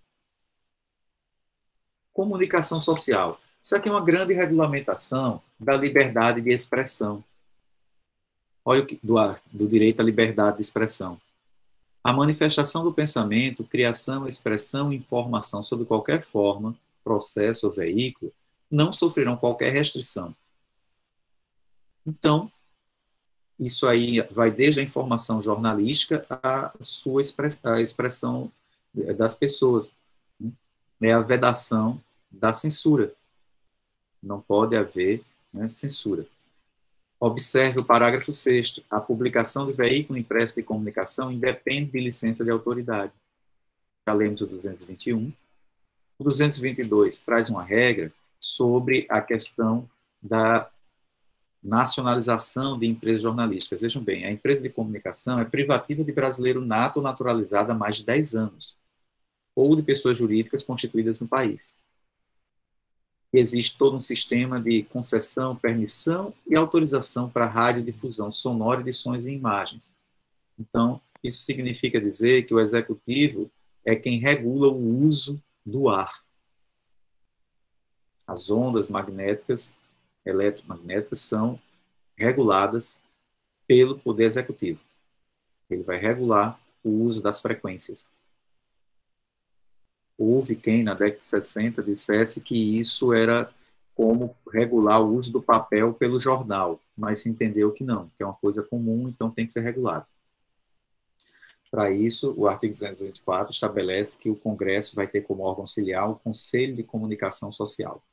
Comunicação social. Isso aqui é uma grande regulamentação da liberdade de expressão. Olha do direito à liberdade de expressão. A manifestação do pensamento, criação, expressão e informação sob qualquer forma, processo ou veículo, não sofrerão qualquer restrição. Então, isso aí vai desde a informação jornalística à sua expressão das pessoas. É a vedação da censura. Não pode haver, né, censura. Observe o parágrafo 6º. A publicação de veículo impresso de comunicação independe de licença de autoridade. Já lemos o 221. O 222 traz uma regra sobre a questão da nacionalização de empresas jornalísticas. Vejam bem, a empresa de comunicação é privativa de brasileiro nato ou naturalizado há mais de 10 anos, ou de pessoas jurídicas constituídas no país. E existe todo um sistema de concessão, permissão e autorização para radiodifusão sonora de sons e imagens. Então, isso significa dizer que o executivo é quem regula o uso do ar. As ondas magnéticas, eletromagnéticas, são reguladas pelo Poder Executivo. Ele vai regular o uso das frequências. Houve quem, na década de 60, dissesse que isso era como regular o uso do papel pelo jornal, mas se entendeu que não, que é uma coisa comum, então tem que ser regulado. Para isso, o artigo 224 estabelece que o Congresso vai ter como órgão auxiliar o Conselho de Comunicação Social.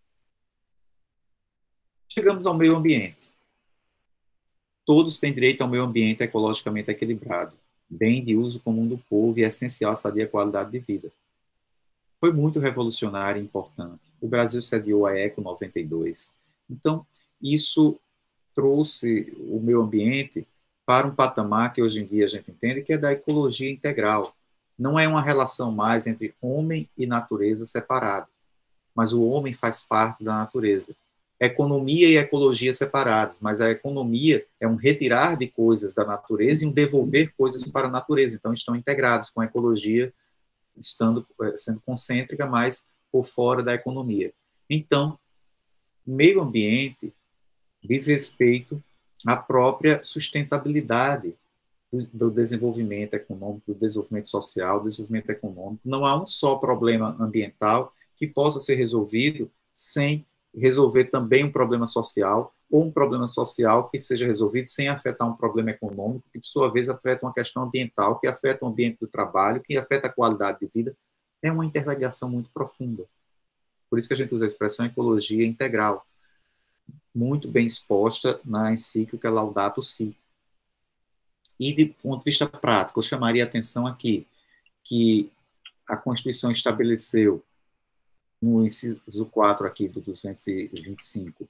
Chegamos ao meio ambiente. Todos têm direito ao meio ambiente ecologicamente equilibrado, bem de uso comum do povo e essencial à sadia qualidade de vida. Foi muito revolucionário e importante. O Brasil sediou a Eco 92. Então, isso trouxe o meio ambiente para um patamar que hoje em dia a gente entende que é da ecologia integral. Não é uma relação mais entre homem e natureza separado, mas o homem faz parte da natureza. Economia e ecologia separados, mas a economia é um retirar de coisas da natureza e um devolver coisas para a natureza. Então, estão integrados com a ecologia, sendo concêntrica, mas por fora da economia. Então, meio ambiente diz respeito à própria sustentabilidade do desenvolvimento econômico, do desenvolvimento social, do desenvolvimento econômico. Não há um só problema ambiental que possa ser resolvido sem resolver também um problema social, ou um problema social que seja resolvido sem afetar um problema econômico, que, por sua vez, afeta uma questão ambiental, que afeta o ambiente do trabalho, que afeta a qualidade de vida. É uma interligação muito profunda. Por isso que a gente usa a expressão ecologia integral, muito bem exposta na encíclica Laudato Si. E, de ponto de vista prático, eu chamaria a atenção aqui que a Constituição estabeleceu, no inciso 4 aqui do 225,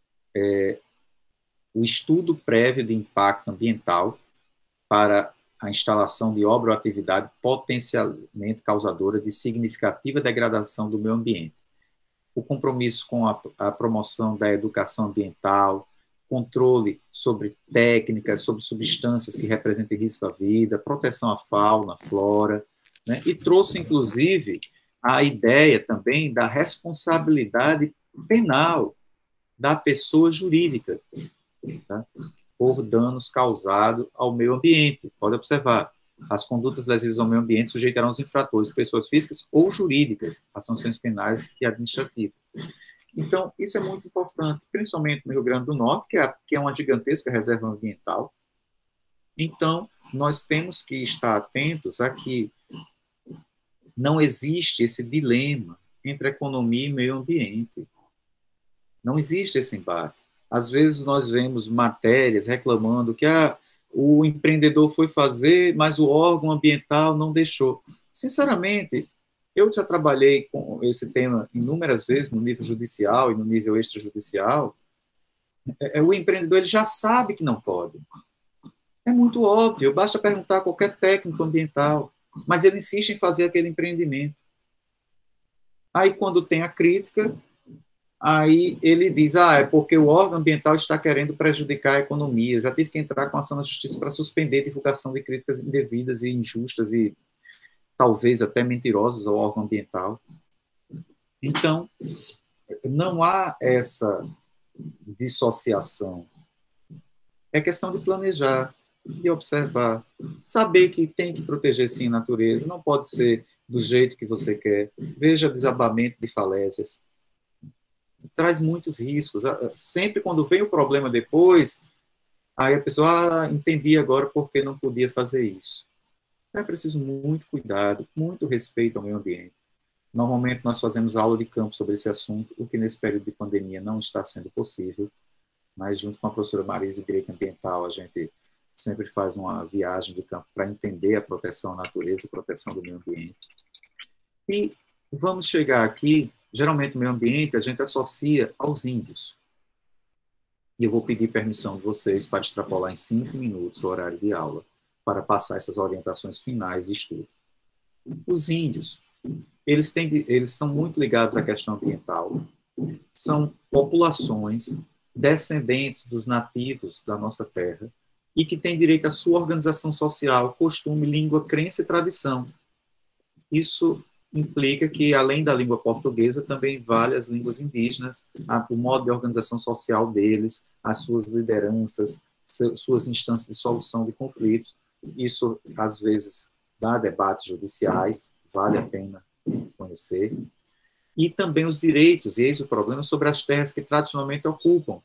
o estudo prévio de impacto ambiental para a instalação de obra ou atividade potencialmente causadora de significativa degradação do meio ambiente. O compromisso com a promoção da educação ambiental, controle sobre técnicas, sobre substâncias que representem risco à vida, proteção à fauna, à flora, né? E trouxe, inclusive, a ideia também da responsabilidade penal da pessoa jurídica, tá? Por danos causados ao meio ambiente. Pode observar, as condutas lesivas ao meio ambiente sujeitarão os infratores, pessoas físicas ou jurídicas, a sanções penais e administrativas. Então, isso é muito importante, principalmente no Rio Grande do Norte, que é uma gigantesca reserva ambiental. Então, nós temos que estar atentos a que não existe esse dilema entre economia e meio ambiente. Não existe esse embate. Às vezes nós vemos matérias reclamando que o empreendedor foi fazer, mas o órgão ambiental não deixou. Sinceramente, eu já trabalhei com esse tema inúmeras vezes no nível judicial e no nível extrajudicial. O empreendedor ele já sabe que não pode. É muito óbvio, basta perguntar a qualquer técnico ambiental, mas ele insiste em fazer aquele empreendimento. Aí, quando tem a crítica, aí ele diz, é porque o órgão ambiental está querendo prejudicar a economia. Eu já tive que entrar com ação na justiça para suspender a divulgação de críticas indevidas e injustas e talvez até mentirosas ao órgão ambiental. Então, não há essa dissociação. É questão de planejar, de observar, saber que tem que proteger sim a natureza, não pode ser do jeito que você quer. Veja desabamento de falésias. Traz muitos riscos. Sempre quando vem o problema depois, aí a pessoa entendi agora por que não podia fazer isso. É preciso muito cuidado, muito respeito ao meio ambiente. Normalmente nós fazemos aula de campo sobre esse assunto, o que nesse período de pandemia não está sendo possível, mas junto com a professora Marisa de Direito Ambiental, a gente sempre faz uma viagem de campo para entender a proteção à natureza, a proteção do meio ambiente. E vamos chegar aqui, geralmente o meio ambiente a gente associa aos índios. E eu vou pedir permissão de vocês para extrapolar em 5 minutos o horário de aula, para passar essas orientações finais de estudo. Os índios, eles são muito ligados à questão ambiental, são populações descendentes dos nativos da nossa terra e que têm direito à sua organização social, costume, língua, crença e tradição. Isso implica que, além da língua portuguesa, também vale as línguas indígenas, o modo de organização social deles, as suas lideranças, suas instâncias de solução de conflitos. Isso, às vezes, dá debates judiciais, vale a pena conhecer. E também os direitos, e eis o problema, sobre as terras que tradicionalmente ocupam.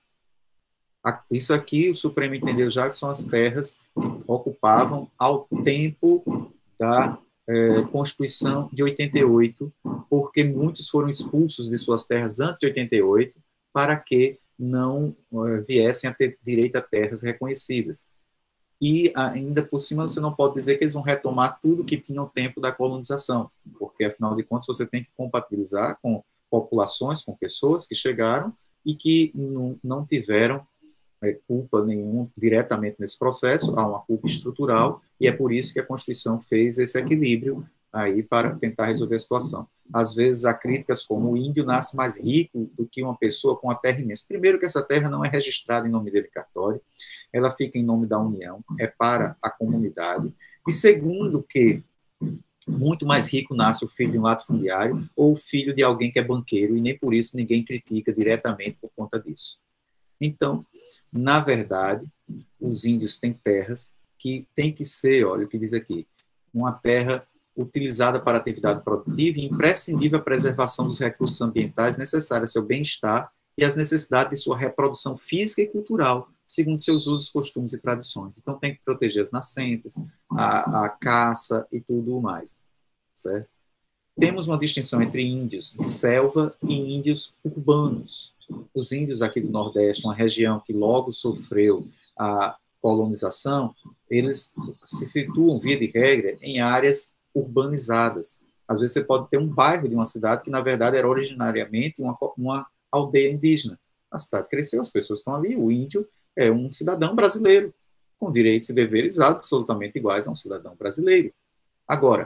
Isso aqui, o Supremo entendeu já que são as terras que ocupavam ao tempo da Constituição de 88, porque muitos foram expulsos de suas terras antes de 88, para que não viessem a ter direito a terras reconhecidas. E, ainda por cima, você não pode dizer que eles vão retomar tudo que tinha o tempo da colonização, porque, afinal de contas, você tem que compatibilizar com populações, com pessoas que chegaram e que não tiveram culpa nenhuma diretamente nesse processo, há uma culpa estrutural, e é por isso que a Constituição fez esse equilíbrio aí para tentar resolver a situação. Às vezes há críticas como o índio nasce mais rico do que uma pessoa com a terra imensa. Primeiro que essa terra não é registrada em nome dele cartório, ela fica em nome da União, é para a comunidade. E segundo que muito mais rico nasce o filho de um latifundiário ou o filho de alguém que é banqueiro, e nem por isso ninguém critica diretamente por conta disso. Então, na verdade, os índios têm terras que tem que ser, olha o que diz aqui, uma terra utilizada para atividade produtiva e imprescindível à preservação dos recursos ambientais necessários ao seu bem-estar e às necessidades de sua reprodução física e cultural, segundo seus usos, costumes e tradições. Então, tem que proteger as nascentes, a caça e tudo mais, certo? Temos uma distinção entre índios de selva e índios urbanos. Os índios aqui do Nordeste, uma região que logo sofreu a colonização, eles se situam, via de regra, em áreas urbanizadas. Às vezes você pode ter um bairro de uma cidade que, na verdade, era originariamente uma aldeia indígena. A cidade cresceu, as pessoas estão ali, o índio é um cidadão brasileiro, com direitos e deveres absolutamente iguais a um cidadão brasileiro. Agora,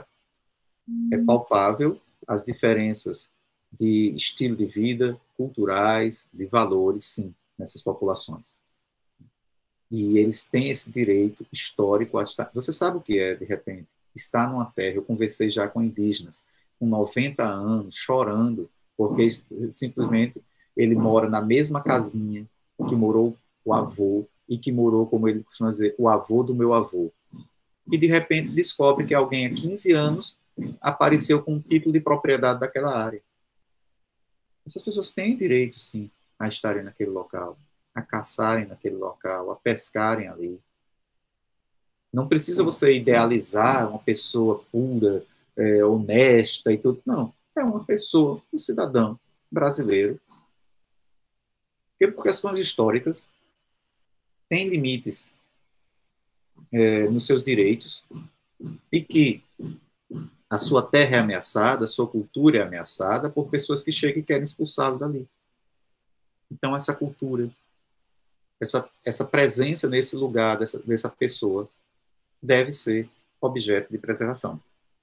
é palpável as diferenças de estilo de vida, culturais, de valores, sim, nessas populações. E eles têm esse direito histórico a estar... Você sabe o que é, de repente? está numa terra, eu conversei já com indígenas, com 90 anos, chorando, porque simplesmente ele mora na mesma casinha que morou o avô, e que morou, como ele costuma dizer, o avô do meu avô. E de repente descobre que alguém há 15 anos apareceu com um título de propriedade daquela área. Essas pessoas têm direito, sim, a estarem naquele local, a caçarem naquele local, a pescarem ali. Não precisa você idealizar uma pessoa pura, honesta e tudo. Não, é uma pessoa, um cidadão brasileiro, que por questões históricas tem limites nos seus direitos e que a sua terra é ameaçada, a sua cultura é ameaçada por pessoas que chegam e querem expulsá-lo dali. Então, essa cultura, essa presença nesse lugar dessa pessoa deve ser objeto de preservação.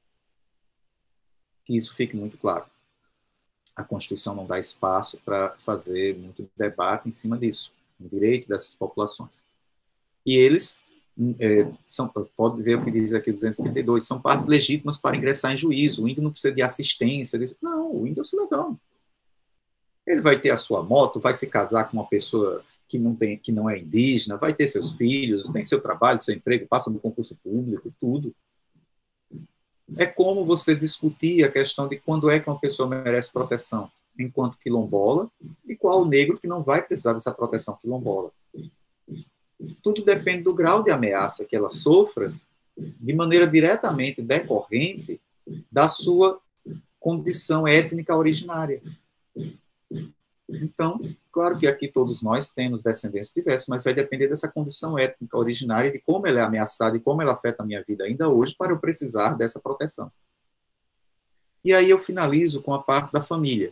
Que isso fique muito claro. A Constituição não dá espaço para fazer muito debate em cima disso, no direito dessas populações. E eles pode ver o que diz aqui o 232, são partes legítimas para ingressar em juízo. O índio não precisa de assistência. Não, o índio é um cidadão. Ele vai ter a sua moto, vai se casar com uma pessoa que não é indígena, vai ter seus filhos, tem seu trabalho, seu emprego, passa no concurso público, tudo. É como você discutir a questão de quando é que uma pessoa merece proteção, enquanto quilombola, e qual o negro que não vai precisar dessa proteção quilombola. Tudo depende do grau de ameaça que ela sofra, de maneira diretamente decorrente da sua condição étnica originária. Então, claro que aqui todos nós temos descendentes diversos, mas vai depender dessa condição étnica originária, de como ela é ameaçada e como ela afeta a minha vida ainda hoje, para eu precisar dessa proteção. E aí eu finalizo com a parte da família.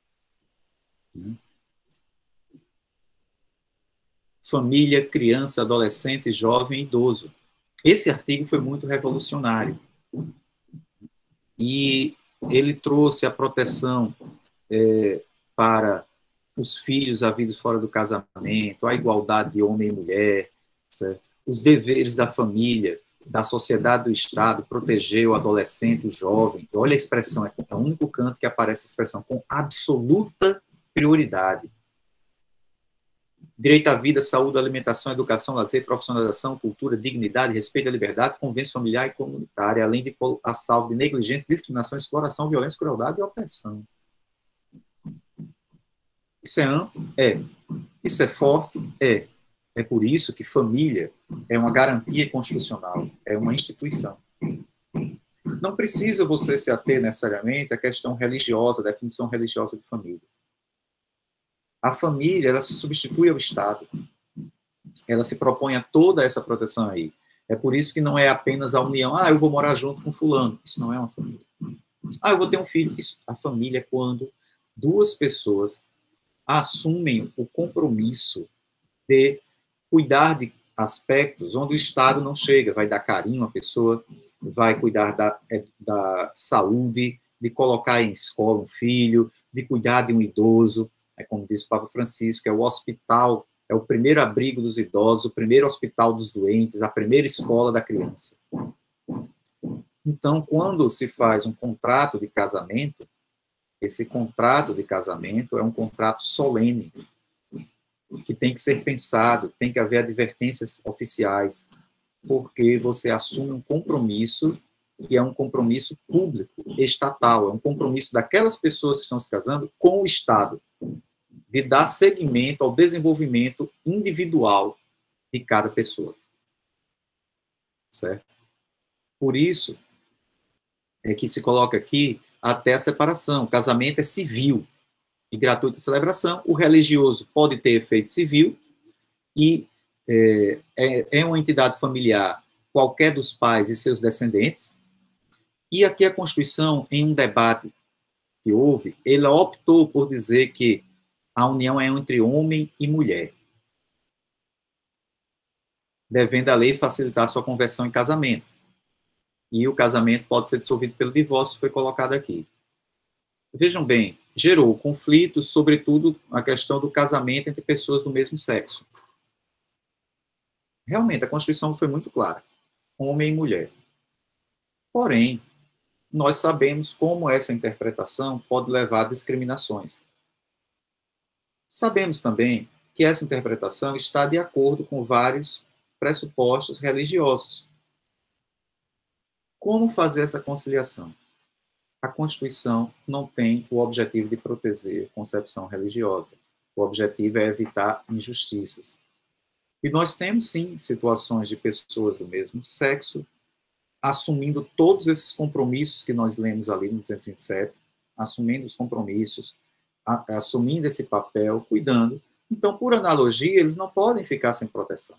Família, criança, adolescente, jovem, idoso. Esse artigo foi muito revolucionário. E ele trouxe a proteção para os filhos havidos fora do casamento, a igualdade de homem e mulher, certo? Os deveres da família, da sociedade, do Estado, proteger o adolescente, o jovem. Olha a expressão, é o único canto que aparece a expressão, com absoluta prioridade. Direito à vida, saúde, alimentação, educação, lazer, profissionalização, cultura, dignidade, respeito à liberdade, convivência familiar e comunitária, além de a salvo de negligência, discriminação, exploração, violência, crueldade e opressão. Isso é amplo? É. Isso é forte? É. É por isso que família é uma garantia constitucional, é uma instituição. Não precisa você se ater necessariamente à questão religiosa, à definição religiosa de família. A família, ela se substitui ao Estado. Ela se propõe a toda essa proteção aí. É por isso que não é apenas a união. Eu vou morar junto com fulano. Isso não é uma família. Eu vou ter um filho. A família é quando duas pessoas assumem o compromisso de cuidar de aspectos onde o Estado não chega, vai dar carinho à pessoa, vai cuidar da saúde, de colocar em escola um filho, de cuidar de um idoso, como diz o Papa Francisco, é o hospital, é o primeiro abrigo dos idosos, o primeiro hospital dos doentes, a primeira escola da criança. Então, quando se faz um contrato de casamento, esse contrato de casamento é um contrato solene, que tem que ser pensado, tem que haver advertências oficiais, porque você assume um compromisso que é um compromisso público, estatal, é um compromisso daquelas pessoas que estão se casando com o Estado, de dar seguimento ao desenvolvimento individual de cada pessoa. Certo? Por isso é que se coloca aqui até a separação. O casamento é civil e gratuita celebração. O religioso pode ter efeito civil e é uma entidade familiar, qualquer dos pais e seus descendentes. E aqui a Constituição, em um debate que houve, ela optou por dizer que a união é entre homem e mulher, devendo a lei facilitar sua conversão em casamento. E o casamento pode ser dissolvido pelo divórcio, foi colocado aqui. Vejam bem, gerou conflitos, sobretudo a questão do casamento entre pessoas do mesmo sexo. Realmente, a Constituição foi muito clara, homem e mulher. Porém, nós sabemos como essa interpretação pode levar a discriminações. Sabemos também que essa interpretação está de acordo com vários pressupostos religiosos. Como fazer essa conciliação? A Constituição não tem o objetivo de proteger a concepção religiosa. O objetivo é evitar injustiças. E nós temos, sim, situações de pessoas do mesmo sexo assumindo todos esses compromissos que nós lemos ali no 227, assumindo os compromissos, assumindo esse papel, cuidando. Então, por analogia, eles não podem ficar sem proteção.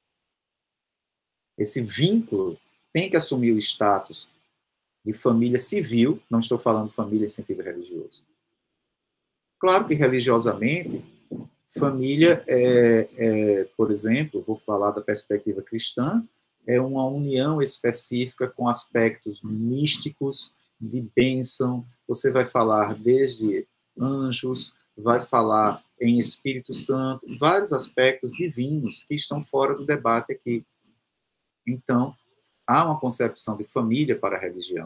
Esse vínculo tem que assumir o status de família civil, não estou falando família em sentido religioso. Claro que religiosamente, família por exemplo, vou falar da perspectiva cristã, é uma união específica com aspectos místicos, de bênção. Você vai falar desde anjos, vai falar em Espírito Santo, vários aspectos divinos que estão fora do debate aqui. Então, há uma concepção de família para a religião.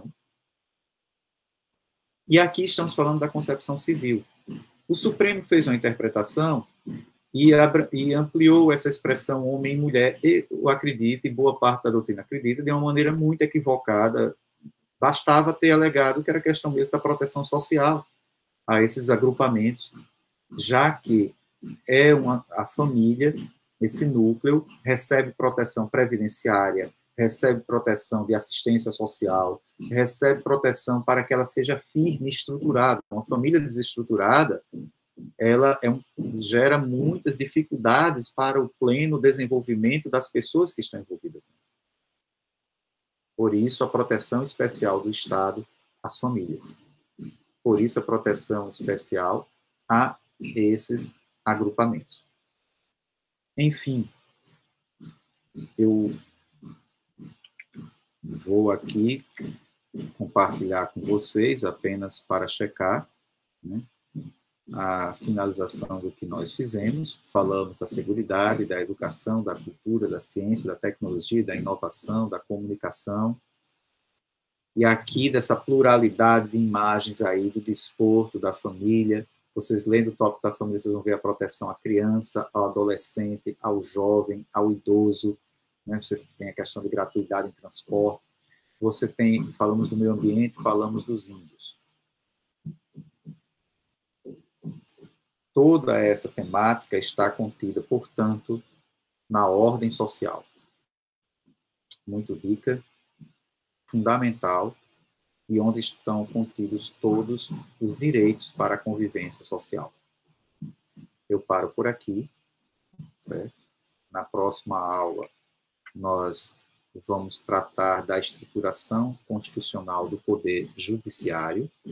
E aqui estamos falando da concepção civil. O Supremo fez uma interpretação e ampliou essa expressão homem e mulher, e eu acredito, e boa parte da doutrina acredita, de uma maneira muito equivocada. Bastava ter alegado que era questão mesmo da proteção social a esses agrupamentos, já que a família, esse núcleo, recebe proteção previdenciária, recebe proteção de assistência social, recebe proteção para que ela seja firme e estruturada. Uma família desestruturada, ela gera muitas dificuldades para o pleno desenvolvimento das pessoas que estão envolvidas. Por isso, a proteção especial do Estado às famílias. Por isso, a proteção especial a esses agrupamentos. Enfim, eu vou aqui compartilhar com vocês, apenas para checar, né, a finalização do que nós fizemos. Falamos da seguridade, da educação, da cultura, da ciência, da tecnologia, da inovação, da comunicação. E aqui, dessa pluralidade de imagens aí do desporto, da família. Vocês lendo o tópico da família, vocês vão ver a proteção à criança, ao adolescente, ao jovem, ao idoso. Né? Você tem a questão de gratuidade em transporte. Você tem, falamos do meio ambiente, falamos dos índios. Toda essa temática está contida, portanto, na ordem social. Muito rica, fundamental, e onde estão contidos todos os direitos para a convivência social. Eu paro por aqui, certo? Na próxima aula, nós vamos tratar da estruturação constitucional do poder judiciário,